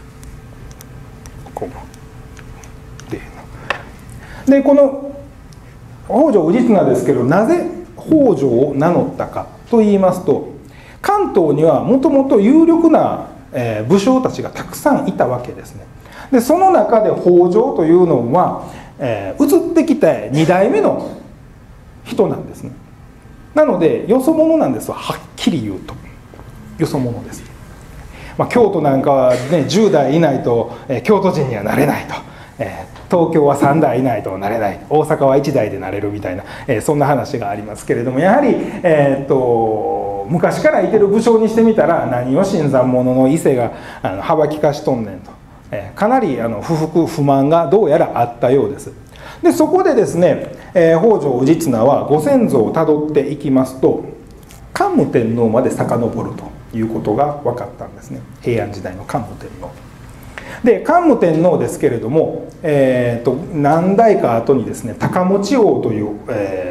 でこの北条氏綱ですけど、なぜ北条を名乗ったかといいますと、関東にはもともと有力な武将たちがたくさんいたわけですね。でその中で北条というのは、移ってきた2代目の人なんですね。なのでよそ者なんですわ、はっきり言うとよそ者です。京都なんかはね、10代以内と、京都人にはなれないと、東京は3代以内となれない、大阪は1代でなれるみたいな、そんな話がありますけれども、やはり、昔からいてる武将にしてみたら、何を新参者の伊勢が幅利かしとんねんと、かなり不服不満がどうやらあったようです。でそこでですね、北条氏綱はご先祖をたどっていきますと、桓武天皇まで遡るということが分かったんですね。平安時代の桓武天皇で桓武天皇ですけれども、何代か後にですね高持王という、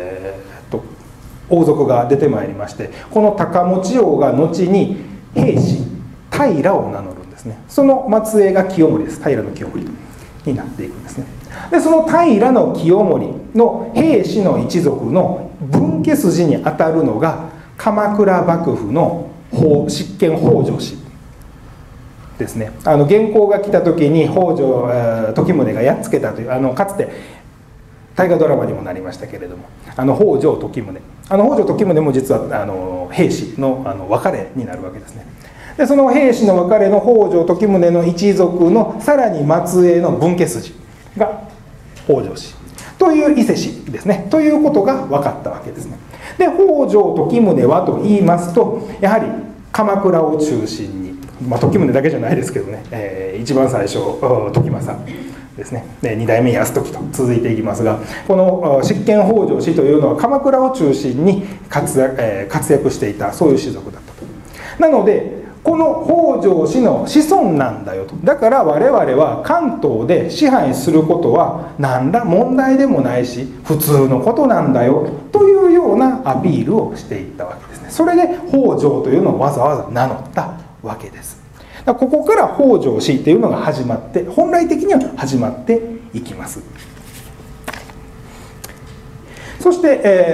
王族が出てまいりまして、この高持王が後に平氏平を名乗るんですね。その末裔が清盛です。平清盛になっていくんですね。でその平清盛の平氏の一族の分家筋にあたるのが鎌倉幕府の執権北条氏ですね。元寇が来た時に北条時宗がやっつけたというかつて大河ドラマにもなりましたけれども、北条時宗、北条時宗も実は平氏の別れになるわけですね。でその平氏の別れの北条時宗の一族のさらに末裔の分家筋が北条氏という伊勢氏ですね、ということが分かったわけですね。で北条時宗はと言いますと、やはり鎌倉を中心に、時宗だけじゃないですけどね、一番最初時政ですね、で2代目泰時と続いていきますが、この執権北条氏というのは鎌倉を中心に活躍していた、そういう氏族だったと。なのでこの北条氏の子孫なんだよと。だから我々は関東で支配することは何ら問題でもないし普通のことなんだよというようなアピールをしていったわけですね。それで北条というのをわざわざ名乗ったわけです。ここから北条氏っていうのが始まって、本来的には始まっていきます。そして、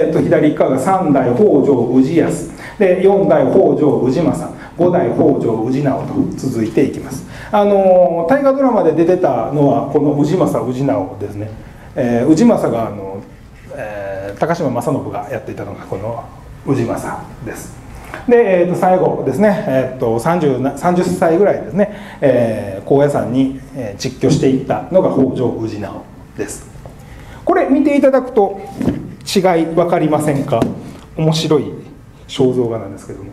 左側が3代北条氏康で、4代北条氏政、5代北条氏直と続いていきます。大河ドラマで出てたのはこの氏政氏直ですね。氏政が高島正信がやっていたのがこの氏政です。で、最後ですね、30歳ぐらいですね、高野山に実居していったのが北条氏直です。これ見ていただくと違い分かりませんか？面白い肖像画なんですけども、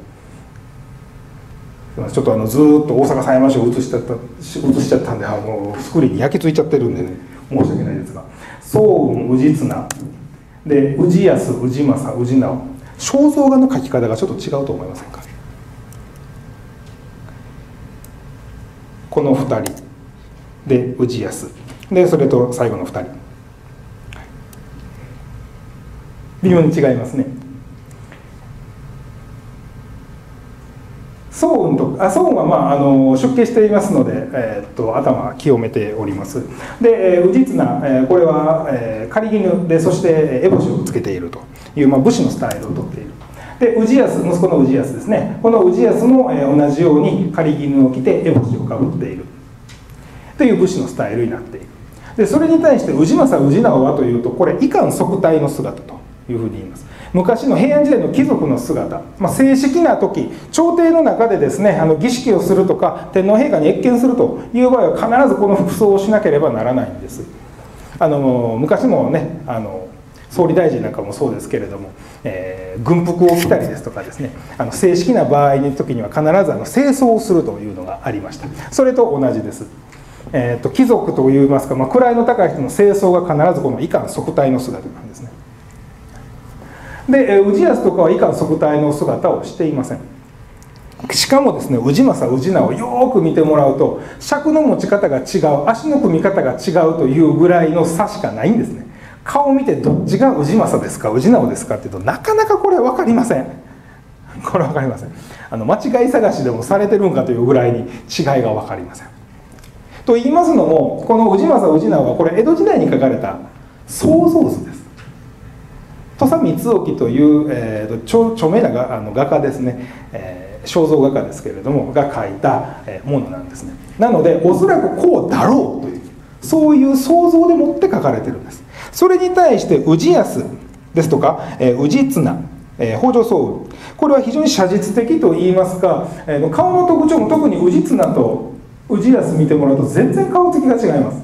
ちょっとずっと大阪狭山市を映しちゃったんで、スクリーンに焼き付いちゃってるんでね、申し訳ないですが、早雲氏綱で氏康氏政氏直、肖像画の描き方がちょっと違うと思いませんか？この2人で氏康で、それと最後の2人微妙に違いますね。早雲は出家していますので、頭清めております。で氏綱、これは狩衣で、そして烏帽子をつけているという、武士のスタイルをとっている。で氏康、息子の氏康ですね、この氏康も同じように狩衣を着て烏帽子をかぶっているという武士のスタイルになっている。でそれに対して氏政氏直はというと、これ衣冠束帯の姿というふうに言います。昔の平安時代の貴族の姿、正式な時、朝廷の中でですね、儀式をするとか天皇陛下に謁見するという場合は必ずこの服装をしなければならないんです。昔もね、総理大臣なんかもそうですけれども、軍服を着たりですとかですね、正式な場合の時には必ず正装をするというのがありました。それと同じです。貴族といいますか、位の高い人の正装が必ずこの衣冠束帯の姿なんですね。で氏康とかは衣冠束帯の姿をしていません。しかもですね、氏政氏直をよく見てもらうと、尺の持ち方が違う、足の組み方が違うというぐらいの差しかないんですね。顔を見てどっちが氏政ですか氏直ですかっていうと、なかなかこれ分かりません。これ分かりません。間違い探しでもされてるんかというぐらいに違いが分かりません。と言いますのも、この氏政氏直はこれ江戸時代に描かれた想像図です。土佐光興という、著名な画家ですね、肖像画家ですけれどもが描いたものなんですね。なのでおそらくこうだろうという、そういう想像でもって描かれてるんです。それに対して氏康ですとか氏綱、北条早雲、これは非常に写実的といいますか、顔の特徴も特に氏綱と氏康見てもらうと全然顔つきが違います。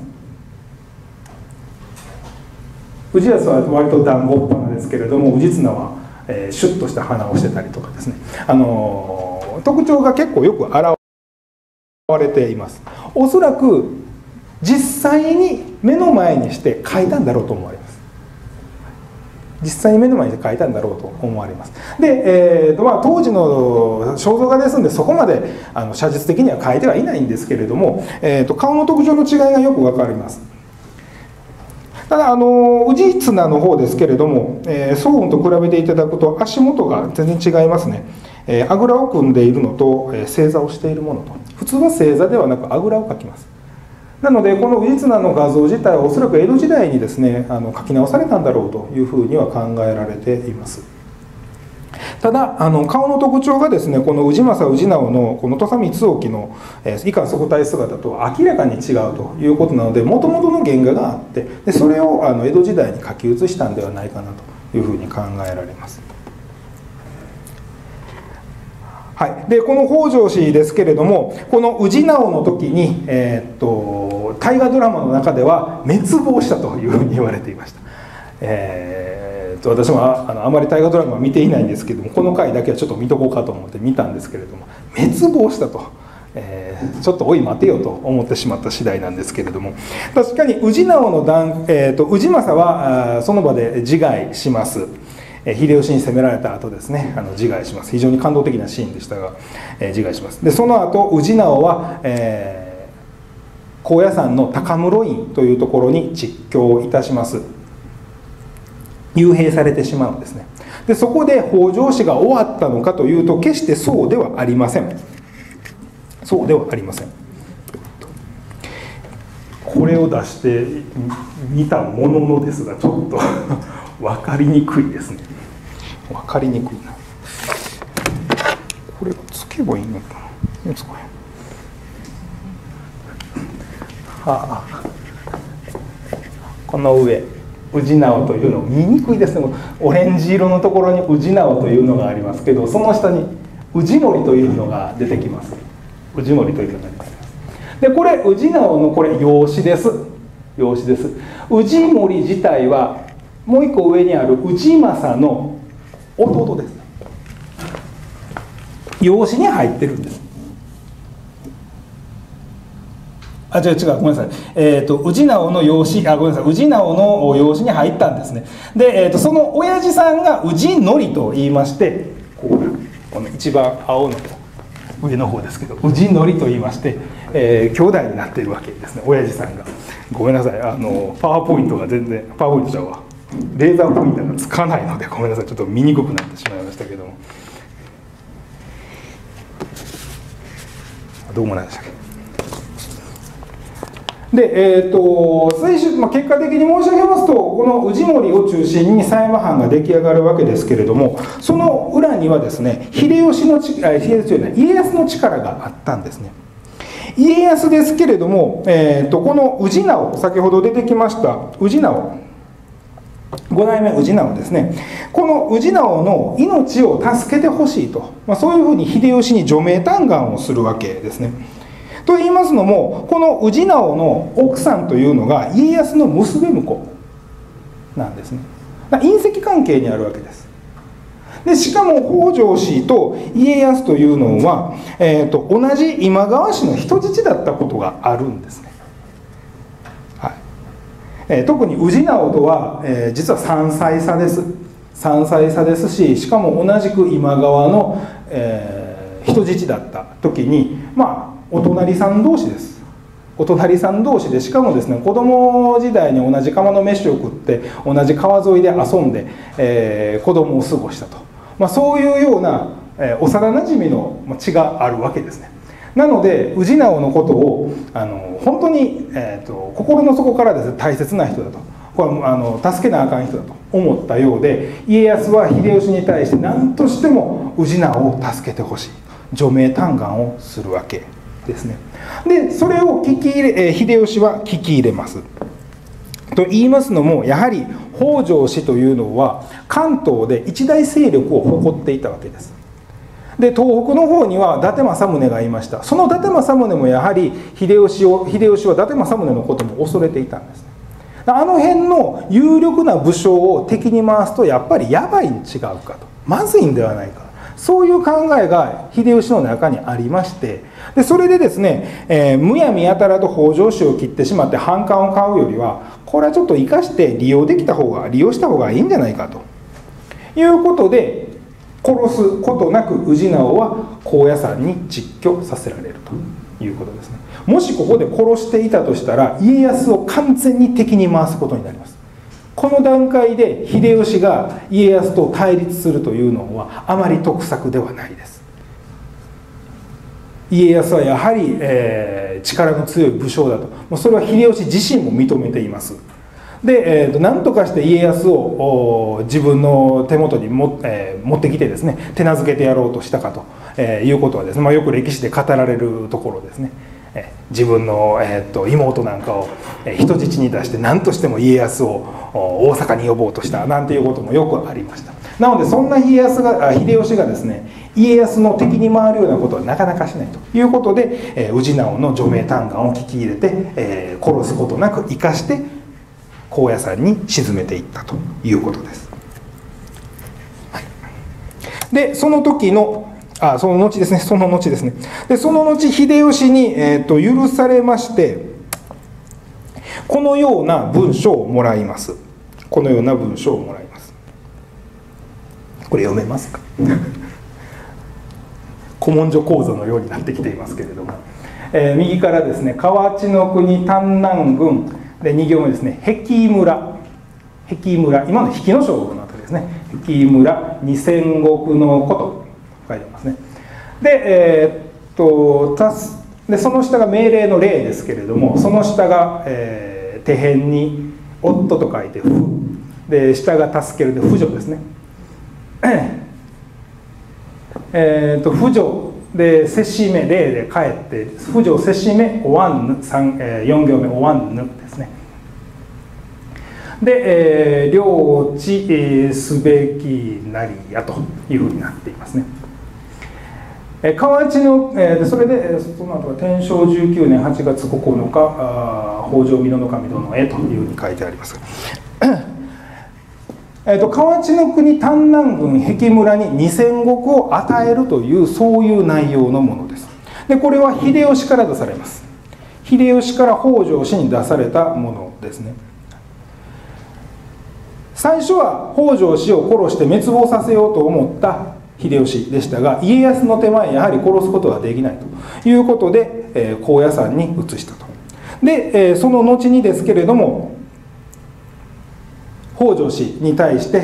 氏康は割と団子っ鼻ですけれども、氏綱は、シュッとした鼻をしてたりとかですね、特徴が結構よく現れています。おそらく実際に目の前にして描いたんだろうと思われます。 実際に目の前で書いたんだろうと思われます。で、当時の肖像画ですのでそこまで写実的には書いてはいないんですけれども、顔の特徴の違いがよく分かります。ただ氏綱の方ですけれども、双雲と比べていただくと足元が全然違いますね。あぐらを組んでいるのと正座をしているものと、普通は正座ではなくあぐらをかきます。なのでこの氏綱の画像自体はおそらく江戸時代にですね書き直されたんだろうというふうには考えられています。ただ顔の特徴がですね、この氏政氏直のこの土佐光興の以下側体姿と明らかに違うということなので、もともとの原画があって、でそれを江戸時代に書き写したんではないかなというふうに考えられます。はい、でこの北条氏ですけれども、この氏直の時に、大河ドラマの中では滅亡したというふうに言われていました。私もあまり大河ドラマは見ていないんですけれども、この回だけはちょっと見とこうかと思って見たんですけれども、滅亡したと、ちょっとおい待てよと思ってしまった次第なんですけれども、確かに氏直の氏政はその場で自害します。秀吉に攻められた後ですね、自害します。非常に感動的なシーンでしたが、自害します。でその後氏直は、高野山の高室院というところに蟄居いたします。幽閉されてしまうんですね。でそこで北条氏が終わったのかというと、決してそうではありません。そうではありません。これを出してみたもののですが、ちょっと分かりにくいですね。分かりにくいな。これつけばいいのかな。つこはあ、この上氏直というの見にくいですね。オレンジ色のところに氏直というのがありますけど、その下に氏盛というのが出てきます。氏盛というのが出てきます。でこれ氏直のこれ養子です。養子です。氏盛自体はもう一個上にある氏政の弟です。養子に入ってるんです。違うごめんなさい。氏直の養子、ごめんなさい。氏直の養子に入ったんですね。で、その親父さんが氏則と言いまして、この一番青の上の方ですけど、氏則と言いまして、兄弟になっているわけですね。親父さんが。ごめんなさい。パワーポイントが全然パワーポイントちゃうわ。レーザーポインターがつかないのでごめんなさい。ちょっと見にくくなってしまいましたけども。どうもないでしたっけ。で最終結果的に申し上げますと、この氏盛を中心に狭山藩が出来上がるわけですけれども、その裏にはですね、家康の力があったんですね。家康ですけれども、この氏直、先ほど出てきました氏直、5代目氏直ですね、この氏直の命を助けてほしいと、そういうふうに秀吉に除名嘆願をするわけですね。と言いますのも、この氏直の奥さんというのが家康の娘婿なんですね。姻戚関係にあるわけです。でしかも北条氏と家康というのは、同じ今川氏の人質だったことがあるんですね。はい、特に氏直とは、実は3歳差です。3歳差ですし、しかも同じく今川の、人質だった時にお隣さん同士です。お隣さん同士で、しかもですね、子供時代に同じ釜の飯を食って同じ川沿いで遊んで、子供を過ごしたと、そういうような、幼なじみの血があるわけですね。なので氏直のことを本当に、心の底からですね、大切な人だと、これ助けなあかん人だと思ったようで、家康は秀吉に対して何としても氏直を助けてほしい、除名嘆願をするわけですね。でそれを秀吉は聞き入れます。と言いますのも、やはり北条氏というのは関東で一大勢力を誇っていたわけです。で東北の方には伊達政宗がいました。その伊達政宗もやはり秀吉は伊達政宗のことも恐れていたんです。あの辺の有力な武将を敵に回すとやっぱりやばいに違うかと、まずいんではないか、そういう考えが秀吉の中にありまして、でそれでですね、むやみやたらと北条氏を切ってしまって反感を買うよりは、これはちょっと生かして利用した方がいいんじゃないかということで、殺すことなく氏直は高野山に蟄居させられるということですね。もしここで殺していたとしたら、家康を完全に敵に回すことになります。この段階で秀吉が家康と対立するというのはあまり得策ではないです。家康はやはり、力の強い武将だと、もうそれは秀吉自身も認めています。で、何とかして家康を自分の手元に持ってきてですね、手なずけてやろうとしたかと、いうことはですね、よく歴史で語られるところですね。自分の、妹なんかを人質に出して何としても家康を大阪に呼ぼうとしたなんていうこともよくありました。なのでそんな秀吉がですね、家康の敵に回るようなことはなかなかしないということで、氏直の除名嘆願を聞き入れて、殺すことなく生かして高野山に沈めていったということです。はい、でその時のその後ですね、でその後秀吉に、許されまして、このような文書をもらいます。このような文書をもらいます。これ読めますか？古文書講座のようになってきていますけれども、右からですね、河内の国丹南郡で2行目ですね、壁村、今の比企の将軍のあたりですね、壁村二千石のこと書いてますね。で、でその下が命令の令ですけれども、その下が、手辺に夫と書いて夫で、下が助けるで扶助ですね。扶助でせしめ令で帰って扶助せしめおわんぬ4行目おわんぬですね。で、領地すべきなりやというふうになっていますね。河内の、それでその後は天正19年8月9日北条美濃守殿へというふうに書いてあります。河内の国丹南郡壁村に2000石を与えるというそういう内容のものです。でこれは秀吉から出されます。秀吉から北条氏に出されたものですね。最初は北条氏を殺して滅亡させようと思った秀吉でしたが、家康の手前やはり殺すことができないということで、高野山に移したと。で、その後にですけれども、北条氏に対して、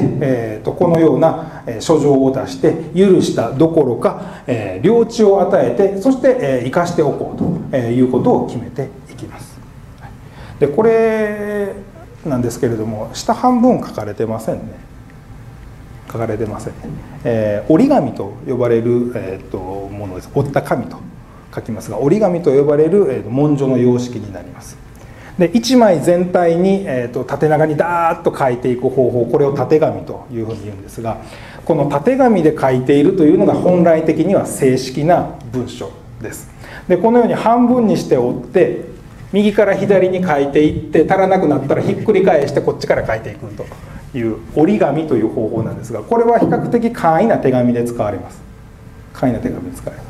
このような書状を出して許したどころか、領地を与えて、そして生かしておこうということを決めていきます。でこれなんですけれども、下半分書かれてませんね。書かれてませんね。折り紙と呼ばれる、ものです。折った紙と書きますが、折り紙と呼ばれる、文書の様式になります。で1枚全体に、縦長にダーッと書いていく方法、これを縦紙というふうに言うんですが、この縦紙で書いているというのが本来的には正式な文書です。でこのように半分にして折って右から左に書いていって、足らなくなったらひっくり返してこっちから書いていくという折り紙という方法なんですが、これは比較的簡易な手紙で使われます。簡易な手紙で使われます。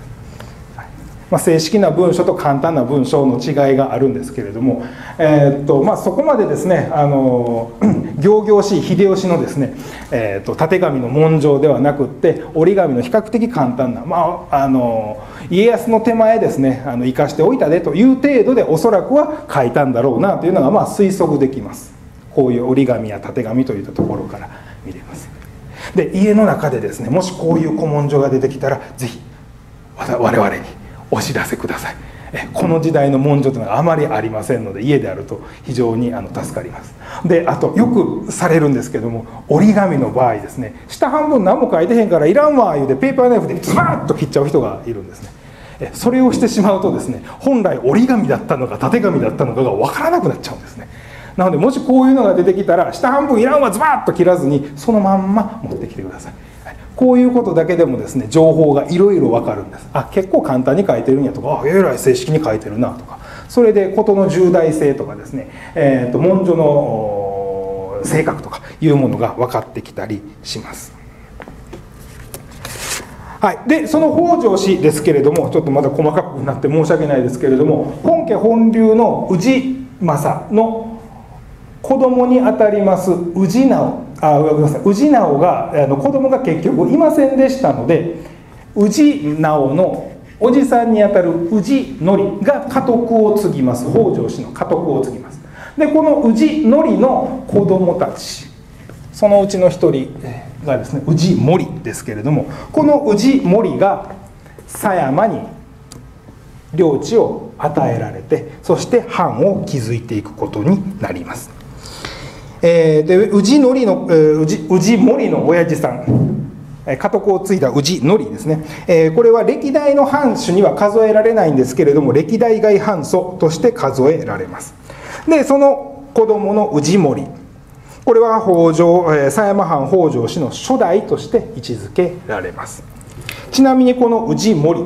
正式な文書と簡単な文書の違いがあるんですけれども、そこまでですね仰々しい秀吉のですね、縦紙の文状ではなくって折り紙の比較的簡単な、家康の手前ですね生かしておいたでという程度でおそらくは書いたんだろうなというのが推測できます。こういう折り紙や縦紙といったところから見れます。で家の中でですね、もしこういう古文書が出てきたらぜひ我々にお知らせください。この時代の文書というのはあまりありませんので、家であると非常に助かります。であとよくされるんですけども、折り紙の場合ですね、下半分何も書いてへんからいらんわ言うてペーパーナイフでズバッと切っちゃう人がいるんですね。それをしてしまうとですね、本来折り紙だったのか縦紙だったのかが分からなくなっちゃうんですね。なのでもしこういうのが出てきたら下半分いらんわズバッと切らずにそのまんま持ってきてください。こういうことだけでもですね、情報がいろいろ分かるんです。結構簡単に書いてるんやとか、えらい正式に書いてるなとか、それで事の重大性とかですね、文書の性格とかいうものが分かってきたりします。はい、でその北条氏ですけれども、ちょっとまだ細かくなって申し訳ないですけれども、本家本流の氏政の子供にあたります氏直ごめんなさい、氏直が子供が結局いませんでしたので、氏直のおじさんにあたる氏則が家督を継ぎます。北条氏の家督を継ぎます。でこの氏則の子供たち、そのうちの一人がですね氏盛ですけれども、この氏盛が狭山に領地を与えられて、そして藩を築いていくことになります。で氏盛の氏盛の親父さん、家督を継いだ氏則ですね、これは歴代の藩主には数えられないんですけれども、歴代外藩祖として数えられます。でその子供の氏盛、これは狭山藩北条氏の初代として位置づけられます。ちなみにこの氏盛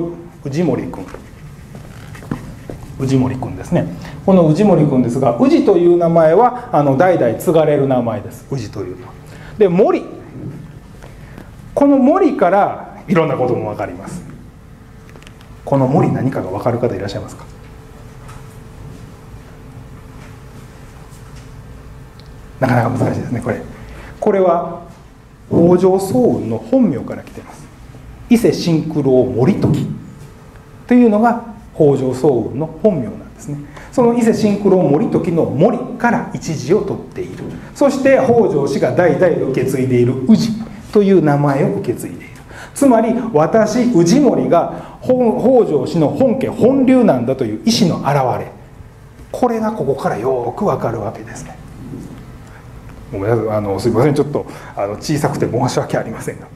君ですね、この氏盛君ですが、氏という名前は代々継がれる名前です。氏というのはで盛、この盛からいろんなことも分かります。この盛何かが分かる方いらっしゃいますか？なかなか難しいですね。これは北条早雲の本名から来ています。伊勢新九郎盛時というのが北条早雲の本名なんですね。その伊勢新九郎盛時の盛から一字を取っている。そして北条氏が代々受け継いでいる氏という名前を受け継いでいる。つまり私氏盛が北条氏の本家本流なんだという意思の表れ、これがここからよくわかるわけですね。ごめんなさい、すいません、ちょっと小さくて申し訳ありませんが。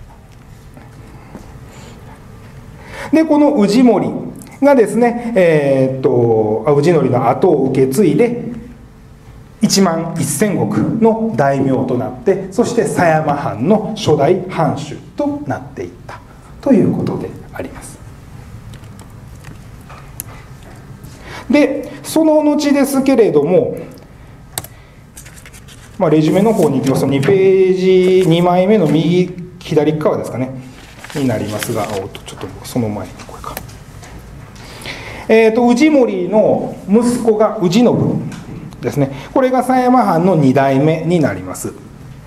でこの氏盛がですね、氏則の後を受け継いで1万1000石の大名となって、そして狭山藩の初代藩主となっていったということであります。でその後ですけれども、レジュメの方に行きますと2ページ2枚目の左側ですかねになりますが、ちょっとその前にこれか、氏盛の息子が氏信ですね。これが狭山藩の2代目になります。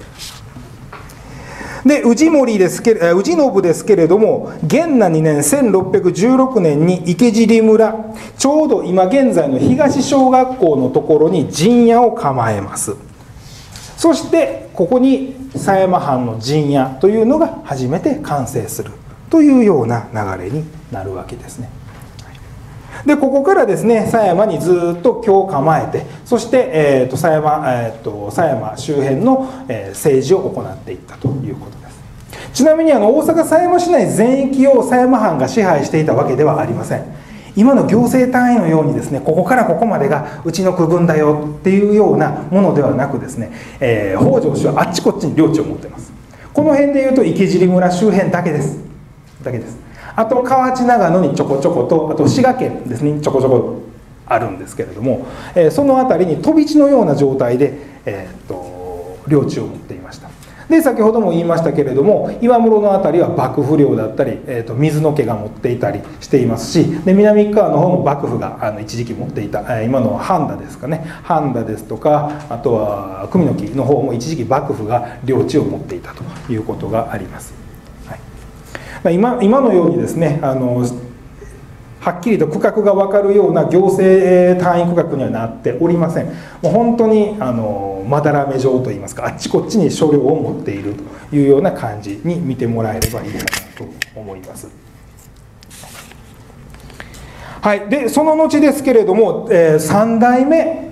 で氏信ですけれども、元和2年1616年に池尻村、ちょうど今現在の東小学校のところに陣屋を構えます。そしてここに狭山藩の陣屋というのが初めて完成するというような流れになるわけですね。でここからですね狭山にずっと居を構えて、そして狭山周辺の政治を行っていったということです。ちなみに大阪狭山市内全域を狭山藩が支配していたわけではありません。今の行政単位のようにですね、ここからここまでがうちの区分だよっていうようなものではなくですね、北条氏はあっちこっちに領地を持っています。この辺でいうと池尻村周辺だけです。あと河内長野にちょこちょこと、あと滋賀県ですねちょこちょこあるんですけれども、その辺りに飛び地のような状態で、領地を持っていました。で先ほども言いましたけれども、岩室の辺りは幕府領だったり、水野家が持っていたりしていますし、で南側の方も幕府が一時期持っていた、今の半田ですかね、半田ですとか、あとは組の木の方も一時期幕府が領地を持っていたということがあります。はい、今のようにですねはっきりと区画が分かるような行政単位区画にはなっておりません。もう本当にまだらめ状といいますか、あっちこっちに所領を持っているというような感じに見てもらえればいいかなと思います。はい、でその後ですけれども、3代目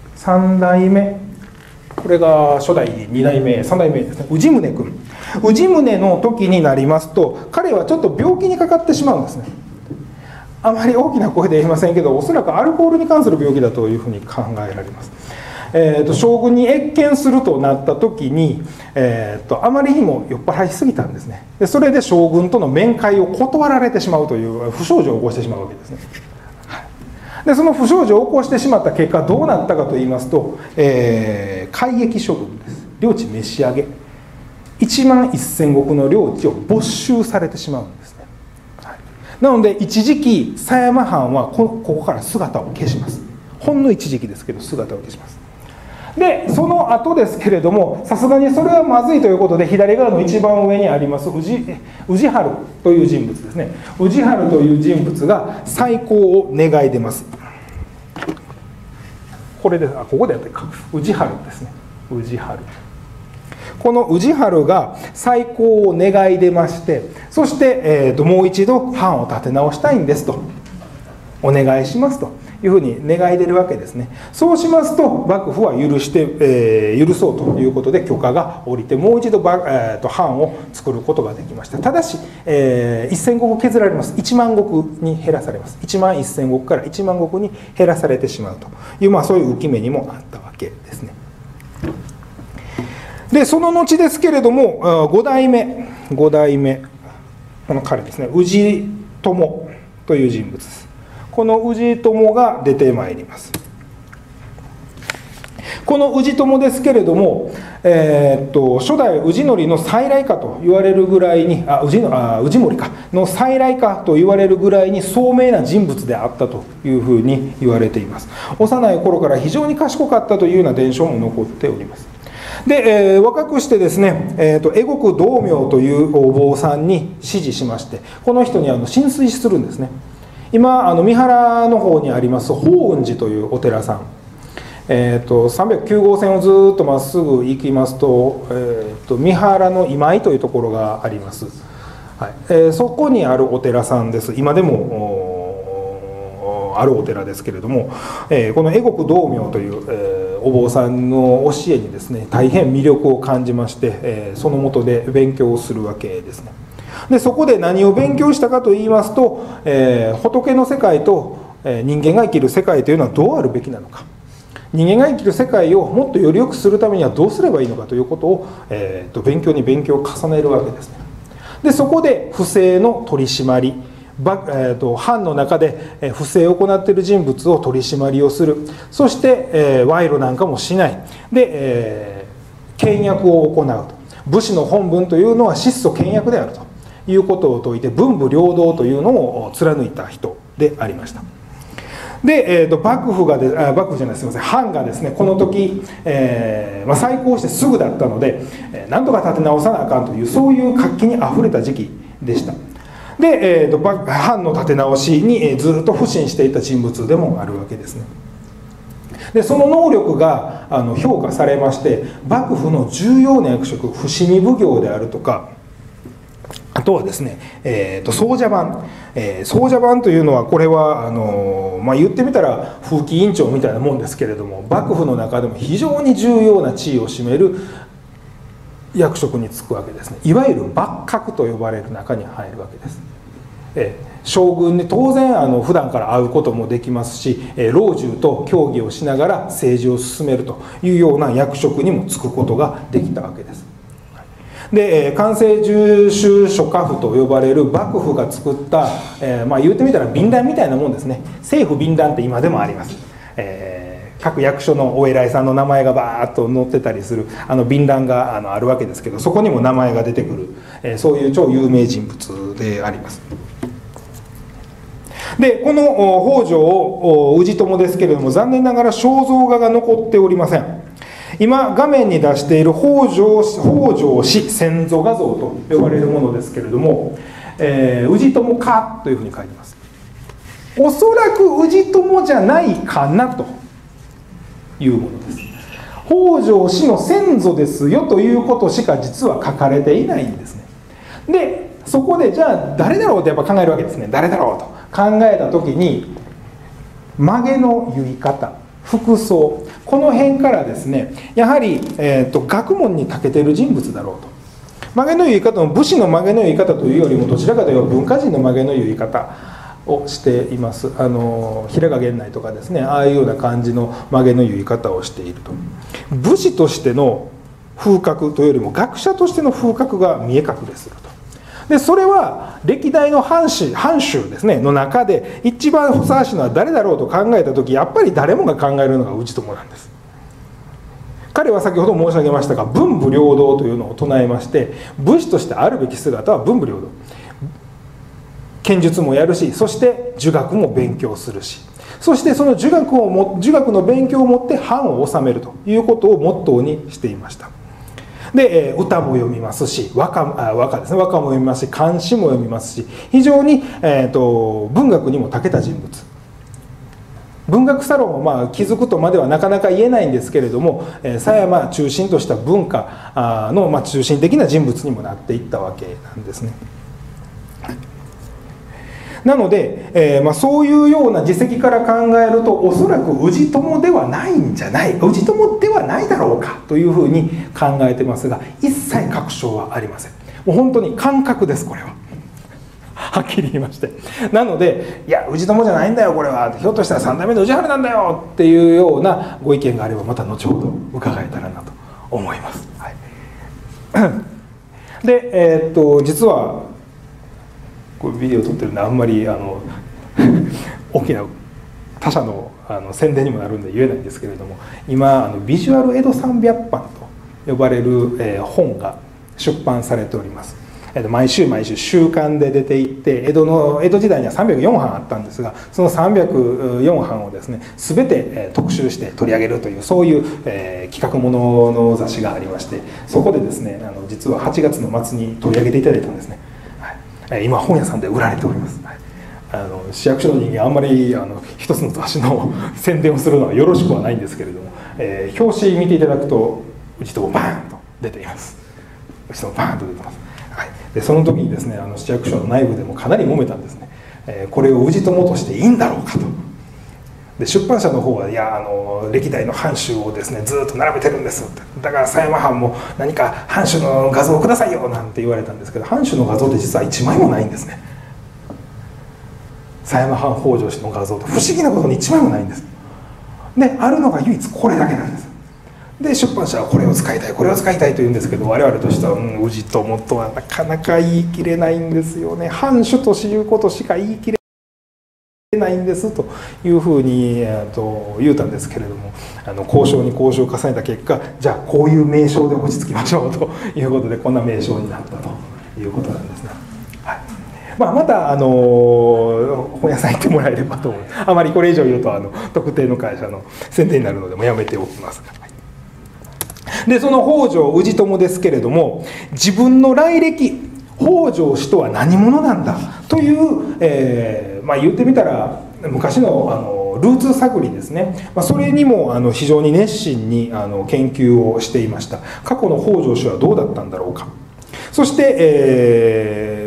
これが初代2代目3代目ですね、氏宗君。氏宗の時になりますと、彼はちょっと病気にかかってしまうんですね。あまり大きな声で言いませんけど、おそらくアルコールに関する病気だというふうに考えられます。将軍に謁見するとなった時に、あまりにも酔っ払いすぎたんですね。でそれで将軍との面会を断られてしまうという不祥事を起こしてしまうわけですね。でその不祥事を起こしてしまった結果どうなったかといいますと、改易処分です。領地召し上げ、1万1000石の領地を没収されてしまうんですね。なので一時期狭山藩はここから姿を消します。ほんの一時期ですけど姿を消します。 でその後ですけれども、さすがにそれはまずいということで、左側の一番上にあります氏原という人物ですね。氏原という人物が再興を願い出ます。これでここでやってるか、氏原ですね。氏原、この氏原が再興を願い出まして、そして、もう一度藩を立て直したいんですと、お願いしますというふうに願い出るわけですね。そうしますと幕府は許そうということで許可が下りて、もう一度藩を作ることができました。ただし、1000石削られます。1万石に減らされます。1万1000石から1万石に減らされてしまうという、そういう浮き目にもあったわけですね。でその後ですけれども、5代目この彼ですね、氏友という人物です。この氏友が出てまいります。この氏友ですけれども、初代氏則の再来かと言われるぐらいに、氏盛かの再来かと言われるぐらいに聡明な人物であったというふうに言われています。幼い頃から非常に賢かったというような伝承も残っております。で、若くしてですね、江国道明というお坊さんに師事しまして、この人に進水するんですね。今三原の方にあります法雲寺というお寺さん、309号線をずっとまっすぐ行きますと、三原の今井というところがあります、そこにあるお寺さんです。今でもあるお寺ですけれども、この江国道明という、お坊さんの教えにですね大変魅力を感じまして、その下で勉強をするわけですね。でそこで何を勉強したかといいますと、仏の世界と人間が生きる世界というのはどうあるべきなのか、人間が生きる世界をもっとより良くするためにはどうすればいいのかということを、勉強に勉強を重ねるわけですね。でそこで不正の取り締まり、藩の中で不正を行っている人物を取り締まりをする、そして、賄賂なんかもしないで、倹約を行うと。武士の本分というのは質素倹約であるということを説いて、文武両道というのを貫いた人でありました。で、幕府じゃない、すみません、藩がですねこの時、再興してすぐだったので、なんとか立て直さなあかんという、そういう活気にあふれた時期でした。で、藩の立て直しにずっと不信していた人物でもあるわけですね。でその能力が評価されまして、幕府の重要な役職、伏見奉行であるとか、あとはですね、奏者番、奏者番というのは、これは言ってみたら風紀委員長みたいなもんですけれども、幕府の中でも非常に重要な地位を占める役職に就くわけですね。いわゆる幕閣と呼ばれる中に入るわけです。将軍に当然普段から会うこともできますし、老中と協議をしながら政治を進めるというような役職にも就くことができたわけです。で官政重修諸家父と呼ばれる幕府が作った、言ってみたら便壇みたいなもんですね。政府便壇って今でもあります。各役所のお偉いさんの名前がバーッと載ってたりする便壇があるわけですけど、そこにも名前が出てくる、そういう超有名人物であります。でこの北条氏友ですけれども、残念ながら肖像画が残っておりません。今画面に出している北条氏先祖画像と呼ばれるものですけれども、氏友かというふうに書いてます。おそらく氏友じゃないかなというものです。北条氏の先祖ですよということしか実は書かれていないんですね。でそこでじゃあ誰だろうとやっぱ考えるわけですね。誰だろうと考えた時に、曲げの結い方、服装、この辺からですね、やはり、学問に長けている人物だろうと。曲げの結い方も武士の曲げの結い方というよりも、どちらかというと文化人の曲げの結い方をしています。平賀源内とかですね、ああいうような感じの曲げの結い方をしていると。武士としての風格というよりも学者としての風格が見え隠れすると。でそれは歴代の藩主ですねの中で一番ふさわしいのは誰だろうと考えた時、やっぱり誰もが考えるのが氏友なんです。彼は先ほど申し上げましたが、文武両道というのを唱えまして、武士としてあるべき姿は文武両道、剣術もやるし、そして儒学も勉強するし、 そしてその儒学の勉強をもって藩を治めるということをモットーにしていました。で、歌も読みますし、和歌ですね、和歌も読みますし、漢詩も読みますし、非常に、文学にも長けた人物。文学サロンを築くとまではなかなか言えないんですけれども、狭山中心とした文化の中心的な人物にもなっていったわけなんですね。なので、そういうような実績から考えると、おそらく氏友ではないんじゃない、氏友ではないだろうかというふうに考えてますが、一切確証はありません。もう本当に感覚です、これは。はっきり言いまして。なので、いや、氏友じゃないんだよ、これは。ひょっとしたら三代目の氏原なんだよっていうようなご意見があれば、また後ほど伺えたらなと思います。はい、で、実は、これビデオ撮ってるんであんまり大きな他社の宣伝にもなるんで言えないんですけれども、今ビジュアル江戸300版と呼ばれる本が出版されております。毎週週刊で出ていって、江戸時代には304版あったんですが、その304版をですね全て特集して取り上げるという、そういう企画ものの雑誌がありまして、そこでですね実は8月の末に取り上げていただいたんですね。今本屋さんで売られております。市役所の人間あんまり一つの雑誌の宣伝をするのはよろしくはないんですけれども、表紙見ていただくとうちともバーンと出ています。うちともバーンと出てます。でその時にですね市役所の内部でもかなり揉めたんですね。これを氏友としていいんだろうかと。で出版社の方は、いや歴代の藩主をですねずっと並べてるんですって、だから狭山藩も何か藩主の画像をくださいよなんて言われたんですけど、藩主の画像って実は1枚もないんですね。狭山藩北条氏の画像って不思議なことに1枚もないんです。であるのが唯一これだけなんです。で出版社はこれを使いたいこれを使いたいと言うんですけど、我々としては氏友とはなかなか言い切れないんですよね。藩主ということしか言い切れないんですというふうに言うたんですけれども、交渉に交渉を重ねた結果、じゃあこういう名称で落ち着きましょうということで、こんな名称になったということなんですね。はい、また本屋さん行ってもらえればと思う。あまりこれ以上言うと特定の会社の宣伝になるのでもうやめておきます。でその北条氏友ですけれども、自分の来歴、北条氏とは何者なんだという、言ってみたら昔のルーツ探りですね、それにも非常に熱心に研究をしていました。過去の北条氏はどうだったんだろうか。そして、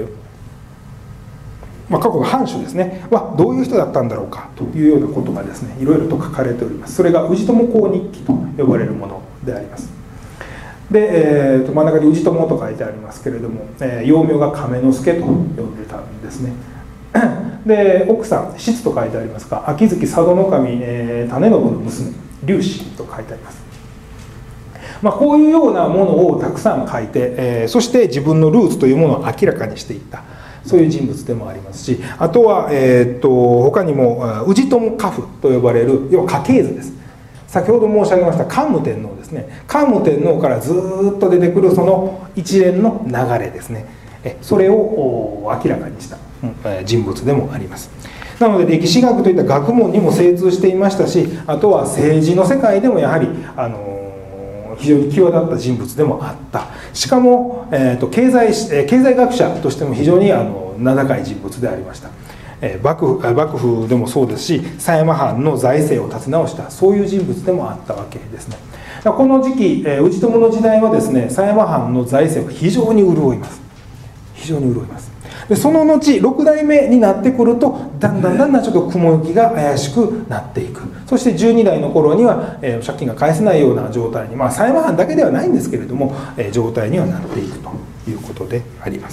過去の藩主ですねはどういう人だったんだろうかというようなことがですねいろいろと書かれております。それが氏友公日記と呼ばれるものであります。で、真ん中に氏友と書いてありますけれども、幼名が亀之助と呼んでたんですね。で奥さん質と書いてありますが、秋月佐渡守、種信の娘龍子と書いてあります。こういうようなものをたくさん書いて、そして自分のルーツというものを明らかにしていった、そういう人物でもありますし、あとは、他にも氏友家父と呼ばれる、要は家系図です。先ほど申し上げました桓武天皇ですね。桓武天皇からずっと出てくるその一連の流れですね、それを明らかにした人物でもあります。なので歴史学といった学問にも精通していましたし、あとは政治の世界でもやはり非常に際立った人物でもあった。しかも、経済学者としても非常に名高い人物でありました。幕府でもそうですし、狭山藩の財政を立て直した、そういう人物でもあったわけですね。この時期、氏友の時代はですね、狭山藩の財政は非常に潤います。非常に潤います。でその後6代目になってくるとだんだんちょっと雲行きが怪しくなっていく。そして12代の頃には、借金が返せないような状態に、狭山藩だけではないんですけれども、状態にはなっていくということであります。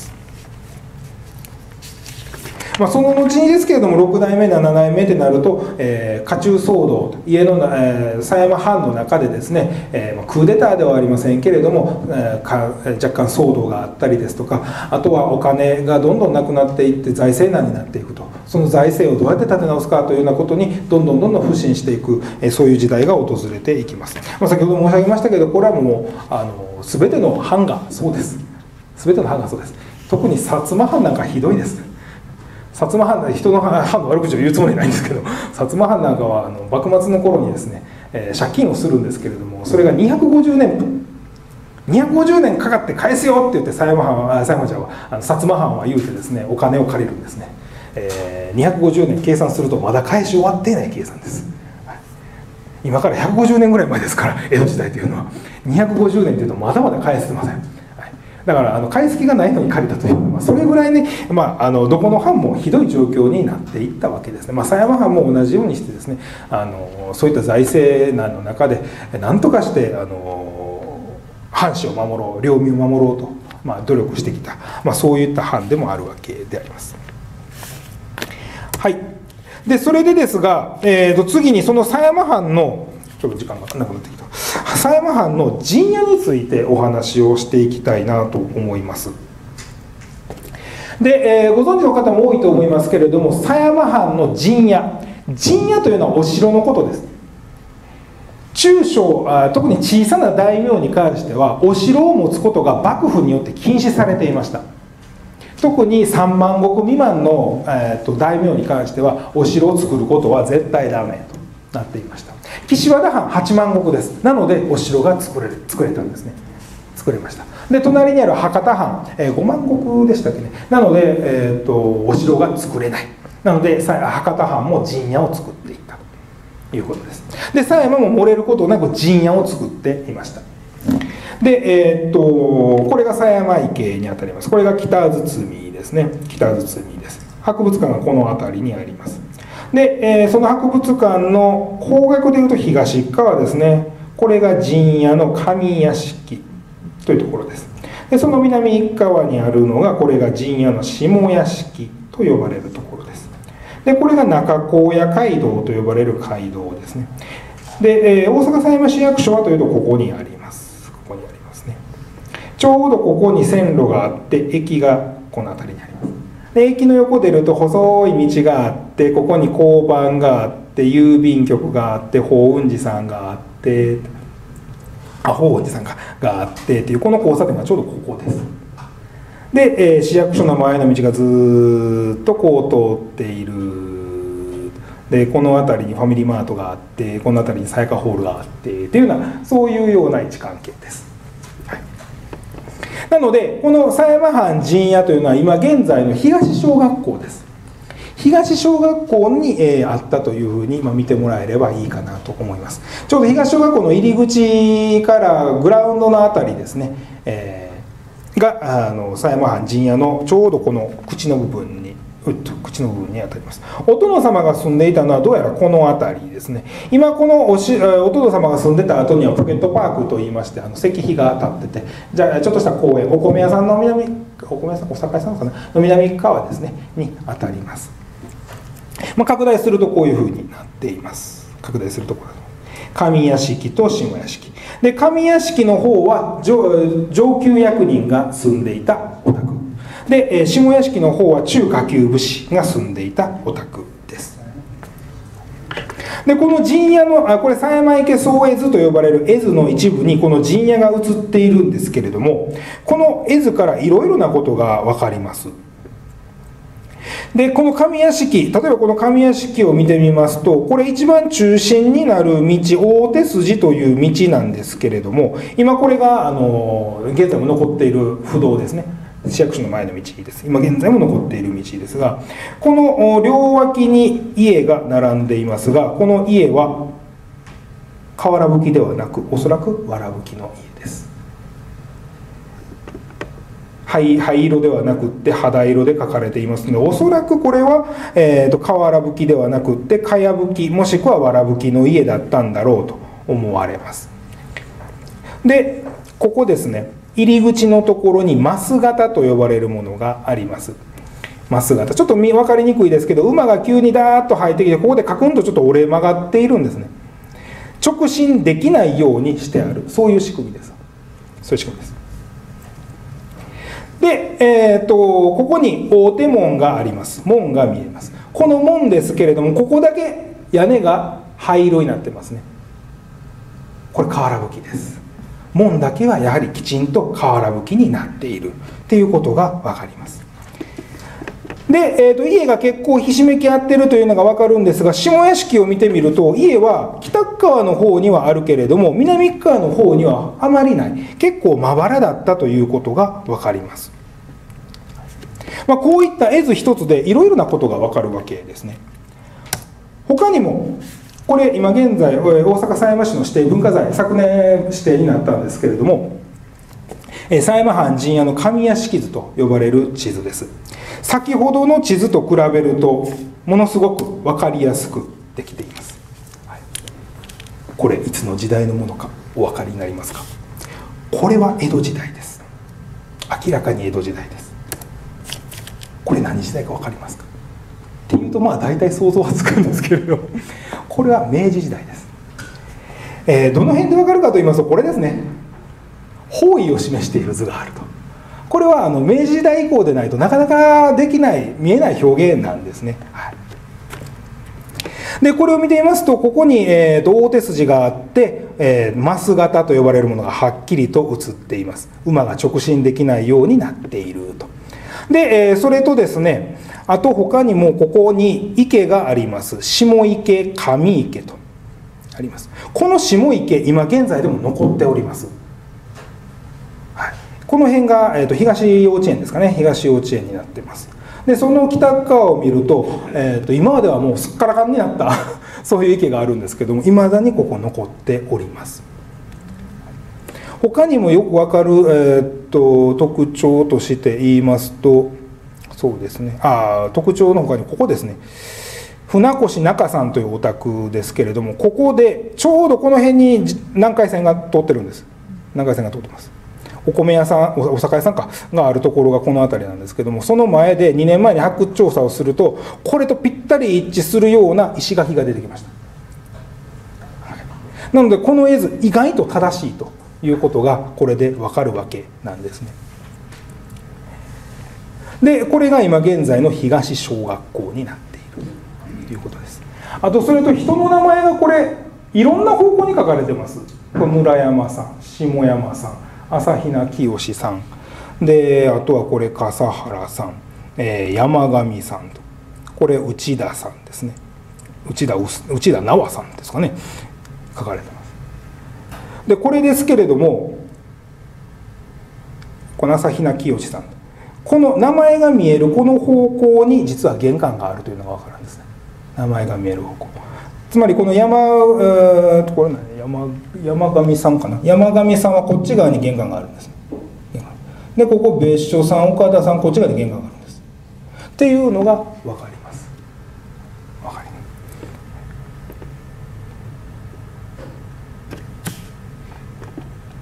その後にですけれども6代目7代目ってなると、家中騒動、家の狭山藩の中でですね、クーデターではありませんけれども、若干騒動があったりですとか、あとはお金がどんどんなくなっていって財政難になっていくと、その財政をどうやって立て直すかというようなことにどんどん不信していく、そういう時代が訪れていきます。先ほど申し上げましたけど、これはもう全ての藩がそうです。全ての藩がそうです。特に薩摩藩なんかひどいです。 薩摩藩、人の藩の悪口を言うつもりないんですけど、薩摩藩なんかは幕末の頃にですね、借金をするんですけれども、それが250年かかって返すよって言って薩摩藩は言うてですね、お金を借りるんですね。250年計算するとまだ返し終わっていない計算です。今から150年ぐらい前ですから、江戸時代というのは250年というとまだまだ返せてません。だから返す気がないのに借りたというのは、それぐらいね、どこの藩もひどい状況になっていったわけですね。狭山藩も同じようにしてですね、そういった財政難の中で何とかして藩士を守ろう、領民を守ろうと、努力してきた、そういった藩でもあるわけであります。はい。でそれでですが、次にその狭山藩のちょっと時間がなくなってきた狭山藩の陣屋についてお話をしていきたいなと思います。で、ご存知の方も多いと思いますけれども、狭山藩の陣屋というのはお城のことです。中小特に小さな大名に関してはお城を持つことが幕府によって禁止されていました。特に3万石未満の、大名に関してはお城を作ることは絶対ダメとなっていました。岸和田藩8万石です。なのでお城が作れたんですね。作れました。で隣にある博多藩、5万石でしたっけね。なので、お城が作れない。なので博多藩も陣屋を作っていったということです。で狭山も漏れることなく陣屋を作っていました。で、これが狭山池にあたります。これが北堤ですね。北堤です。博物館がこの辺りにあります。で、その博物館の方角でいうと東側ですね。これが陣屋の上屋敷というところです。でその南側にあるのがこれが陣屋の下屋敷と呼ばれるところです。でこれが中高野街道と呼ばれる街道ですね。で、大阪狭山市役所はというとここにあります。ここにありますね。ちょうどここに線路があって駅がこの辺りにあります。で駅の横出ると細い道があって、ここに交番があって郵便局があって法雲寺さんがあって法雲寺さんがあってっていうこの交差点がちょうどここです。で、市役所の前の道がずっとこう通っている。でこの辺りにファミリーマートがあって、この辺りにサヤカホールがあってっていうような、そういうような位置関係です。はい、なのでこの狭山藩陣屋というのは今現在の東小学校です。東小学校に、あったというふうに見てもらえればいいかなと思います。ちょうど東小学校の入り口からグラウンドのあたりですね、が狭山藩陣屋のちょうどこの口の部分にあたります。お殿様が住んでいたのはどうやらこの辺りですね。今このお殿様が住んでた後にはポケットパークといいまして、石碑が立ってて、じゃあちょっとした公園、お米屋さんの南、お米屋さん、お酒屋さんかなの南側ですねにあたります。拡大するとこういうふうになっています。拡大するところ上屋敷と下屋敷で、上屋敷の方は上級役人が住んでいたお宅で、下屋敷の方は中下級武士が住んでいたお宅です。でこの陣屋のこれ狭山池総絵図と呼ばれる絵図の一部にこの陣屋が写っているんですけれども、この絵図からいろいろなことが分かります。でこの上屋敷、例えばこの上屋敷を見てみますと、これ一番中心になる道、大手筋という道なんですけれども、今これが現在も残っている不動ですね。市役所の前の道です。今現在も残っている道ですが、この両脇に家が並んでいますが、この家は瓦葺きではなく、おそらく藁葺きの家です。灰色ではなくって肌色で描かれていますので、おそらくこれは、瓦葺きではなくって茅葺きもしくは藁葺きの家だったんだろうと思われます。でここですね、入り口のところに枡形と呼ばれるものがあります。枡形、ちょっと分かりにくいですけど、馬が急にダーッと入ってきて、ここでカクンとちょっと折れ曲がっているんですね。直進できないようにしてある、そういう仕組みです。そういう仕組みです。で、ここに大手門があります。門が見えます。この門ですけれども、ここだけ屋根が灰色になってますね。これ瓦葺きです。門だけはやはりきちんと瓦葺きになっているっていうことが分かります。 で、家が結構ひしめき合ってるというのが分かるんですが、下屋敷を見てみると、家は北側の方にはあるけれども、南側の方にはあまりない。結構まばらだったということが分かります。こういった絵図一つでいろいろなことが分かるわけですね。他にも、これ今現在、大阪狭山市の指定文化財、昨年指定になったんですけれども、狭山藩陣屋の上屋敷図と呼ばれる地図です。先ほどの地図と比べるとものすごく分かりやすくできています、はい、これいつの時代のものかお分かりになりますか？これは江戸時代です。明らかに江戸時代です。これ何時代か分かりますか？っていうと大体想像はつくんですけれど、これは明治時代です。どの辺で分かるかと言いますと、これですね。方位を示している図があると。これは明治時代以降でないとなかなかできない見えない表現なんですね、はい、でこれを見ていますと、ここに、大手筋があって、マス型と呼ばれるものがはっきりと映っています。馬が直進できないようになっていると。で、それとですね、あと他にもここに池があります。下池、上池とあります。この下池、今現在でも残っております。この辺が、東幼稚園ですかね。東幼稚園になっています。でその北側を見ると、今まではもうすっからかんになったそういう池があるんですけども、いまだにここ残っております。他にもよくわかる、特徴として言いますと、そうですね、特徴の他にここですね、船越中さんというお宅ですけれども、ここでちょうどこの辺に南海線が通ってるんです。南海線が通ってます。お米屋さん、お酒屋さんかがあるところがこの辺りなんですけども、その前で2年前に発掘調査をすると、これとぴったり一致するような石垣が出てきました。なのでこの絵図意外と正しいということがこれで分かるわけなんですね。でこれが今現在の東小学校になっているということです。あとそれと人の名前がこれいろんな方向に書かれてます。村山さん、下山さん、朝比奈清さんで、あとはこれ笠原さん、山上さんと、これ内田さんですね。内田直さんですかね、書かれてます。でこれですけれども、この朝比奈清さん、この名前が見えるこの方向に実は玄関があるというのが分かるんですね。名前が見える方向、つまりこのこれ山上さんかな、山上さんはこっち側に玄関があるんです。でここ別所さん、岡田さん、こっち側に玄関があるんですっていうのが分かります。分かります。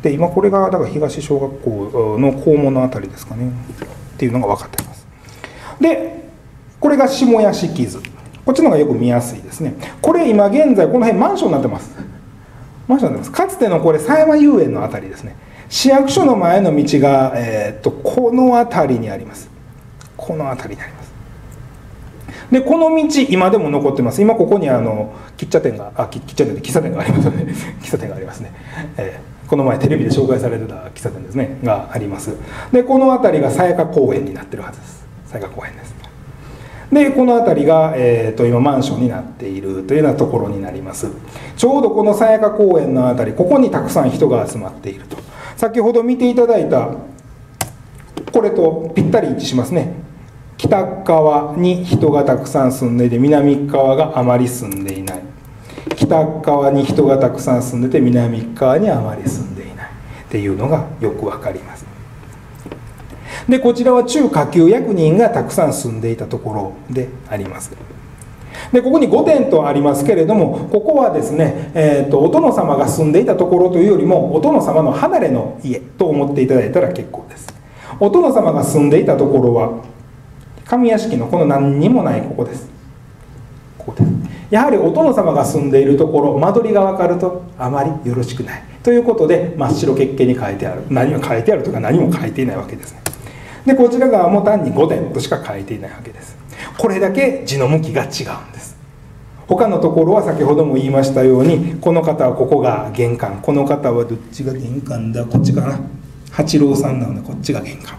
で今これがだから東小学校の校門のあたりですかねっていうのが分かっています。でこれが下屋敷図、こっちの方がよく見やすいですね。これ今現在この辺マンションになってます。マンションになってます。かつてのこれ狭山遊園のあたりですね。市役所の前の道が、この辺りにあります。この辺りにあります。でこの道今でも残ってます。今ここに喫茶店がありますよね喫茶店がありますね、この前テレビで紹介されてた喫茶店ですねがあります。でこの辺りがさやか公園になってるはずです。さやか公園です。でこの辺りが、今マンションになっているというようなところになります。ちょうどこのさやか公園の辺り、ここにたくさん人が集まっていると。先ほど見ていただいたこれとぴったり一致しますね。北側に人がたくさん住んでいて、南側があまり住んでいない。北側に人がたくさん住んでて、南側にあまり住んでいないっていうのがよくわかります。でこちらは中下級役人がたくさん住んでいたところであります。でここに御殿とありますけれども、ここはですね、お殿様が住んでいたところというよりもお殿様の離れの家と思っていただいたら結構です。お殿様が住んでいたところは上屋敷のこの何にもないここです。ここです。やはりお殿様が住んでいるところ、間取りが分かるとあまりよろしくないということで、真っ白けっけに書いてある、何も書いてあるとか何も書いていないわけですね。でこちら側も単に御殿としか書いていないわけです。これだけ字の向きが違うんです。他のところは先ほども言いましたように、この方はここが玄関、この方はどっちが玄関だ、こっちかな、八郎さんなのでこっちが玄関、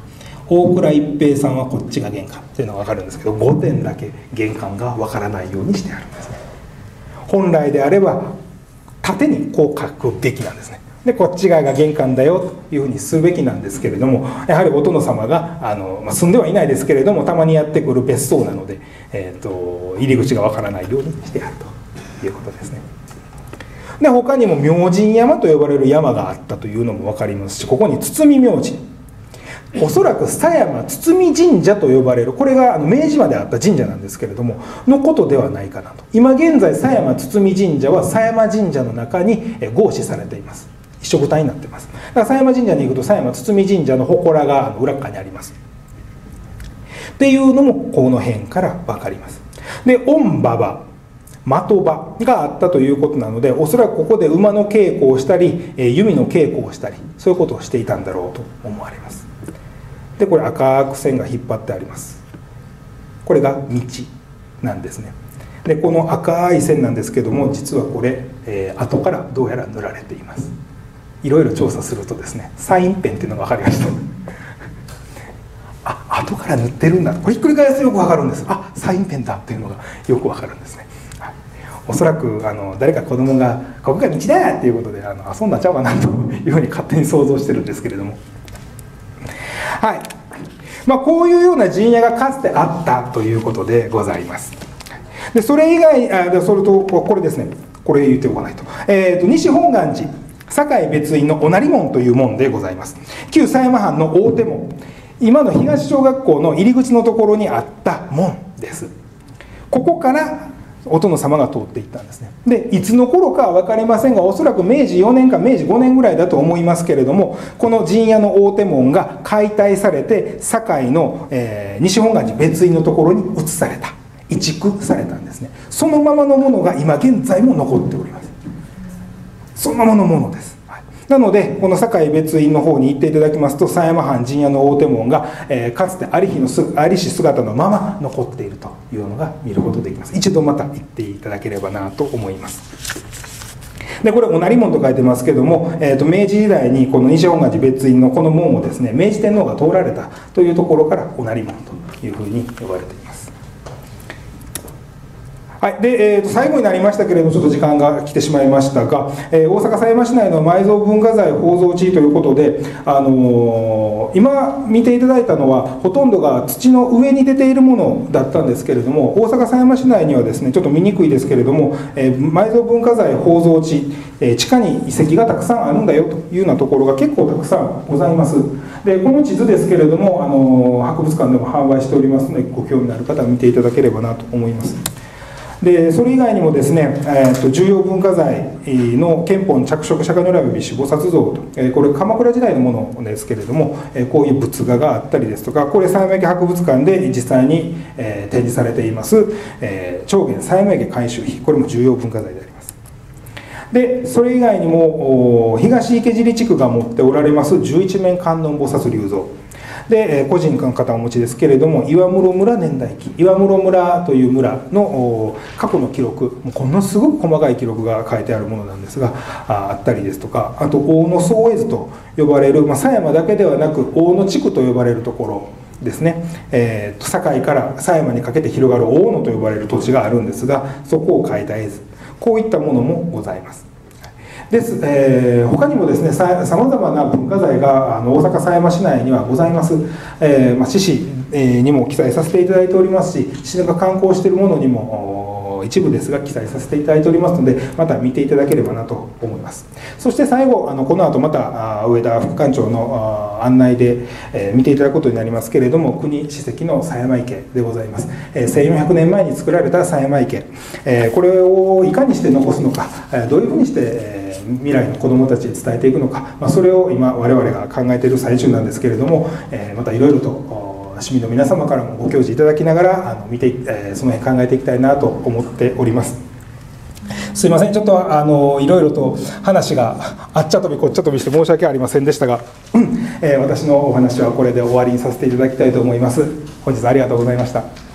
大倉一平さんはこっちが玄関っていうのが分かるんですけど、5点だけ玄関が分からないようにしてあるんですね。本来であれば縦にこう書くべきなんですね。でこっち側が玄関だよというふうにするべきなんですけれども、やはりお殿様が住んではいないですけれども、たまにやってくる別荘なので、入り口が分からないようにしてあるということですね。で他にも明神山と呼ばれる山があったというのも分かりますし、ここに堤明神、おそらく狭山堤神社と呼ばれる、これが明治まであった神社なんですけれどものことではないかなと。今現在狭山堤神社は狭山神社の中に合祀されています。一色体になっています。だから狭山神社に行くと狭山堤神社の祠が裏側にありますっていうのもこの辺から分かります。で御馬場的場があったということなので、おそらくここで馬の稽古をしたり弓の稽古をしたり、そういうことをしていたんだろうと思われます。でこれ赤く線が引っ張ってあります。これが道なんですね。でこの赤い線なんですけども、実はこれ、後からどうやら塗られています。いろいろ調査するとですね、サインペンっていうのが分かりました後から塗ってるんだ、これひっくり返すとよく分かるんです。サインペンだっていうのがよく分かるんですね。おそらく誰か子供がここが道だっていうことで遊んだんちゃうかなというふうに勝手に想像してるんですけれども、はい、こういうような陣屋がかつてあったということでございます。でそれ以外それとこれですね、これ言っておかないと、西本願寺堺別院の御成門という門でございます。旧狭山藩の大手門、今の東小学校の入り口のところにあった門です。ここからお殿様が通っていったんですね。でいつの頃かは分かりませんが、おそらく明治4年か明治5年ぐらいだと思いますけれども、この陣屋の大手門が解体されて堺の、西本願寺別院のところに移された、移築されたんですね。そのままのものが今現在も残っております。そのままのものです。なのでこの堺別院の方に行っていただきますと、狭山藩陣屋の大手門が、かつて在りし姿のまま残っているというのが見ることができます。一度また行っていただければなと思います。でこれ御成門と書いてますけども、明治時代にこの西本願寺別院のこの門をですね、明治天皇が通られたというところから御成門というふうに呼ばれています。はい、で最後になりましたけれども、ちょっと時間が来てしまいましたが、大阪狭山市内の埋蔵文化財宝蔵地ということで、今見ていただいたのはほとんどが土の上に出ているものだったんですけれども、大阪狭山市内にはですね、ちょっと見にくいですけれども、埋蔵文化財宝蔵地、地下に遺跡がたくさんあるんだよというようなところが結構たくさんございます。でこの地図ですけれども、博物館でも販売しておりますので、ご興味のある方は見ていただければなと思います。でそれ以外にもですね、重要文化財の憲法着色釈迦如来びし菩薩像と、これ鎌倉時代のものですけれども、こういう仏画があったりですとか、これ狭山池博物館で実際に展示されています長元狭山池改修碑、これも重要文化財であります。でそれ以外にも東池尻地区が持っておられます十一面観音菩薩立像で、個人の方をお持ちですけれども、岩室村年代記、岩室村という村の過去の記録、こんなすごく細かい記録が書いてあるものなんですが、あったりですとか、あと大野総絵図と呼ばれる、狭山だけではなく大野地区と呼ばれるところですね、堺から狭山にかけて広がる大野と呼ばれる土地があるんですが、そこを描いた絵図、こういったものもございます。です。他にもですね、さまざまな文化財が大阪狭山市内にはございます。市史にも記載させていただいておりますし、市が刊行しているものにも一部ですが記載させていただいておりますので、また見ていただければなと思います。そして最後、この後また上田副館長の案内で見ていただくことになりますけれども、国史跡の狭山池でございます。1400年前に作られた狭山池、これをいかにして残すのか、どういうふうにして未来の子どもたちに伝えていくのか、それを今我々が考えている最中なんですけれども、またいろいろと市民の皆様からもご教示いただきながらその辺考えていきたいなと思っております。すいません、ちょっといろいろと話があっちゃとびこっちゃとびして申し訳ありませんでしたが、私のお話はこれで終わりにさせていただきたいと思います。本日ありがとうございました。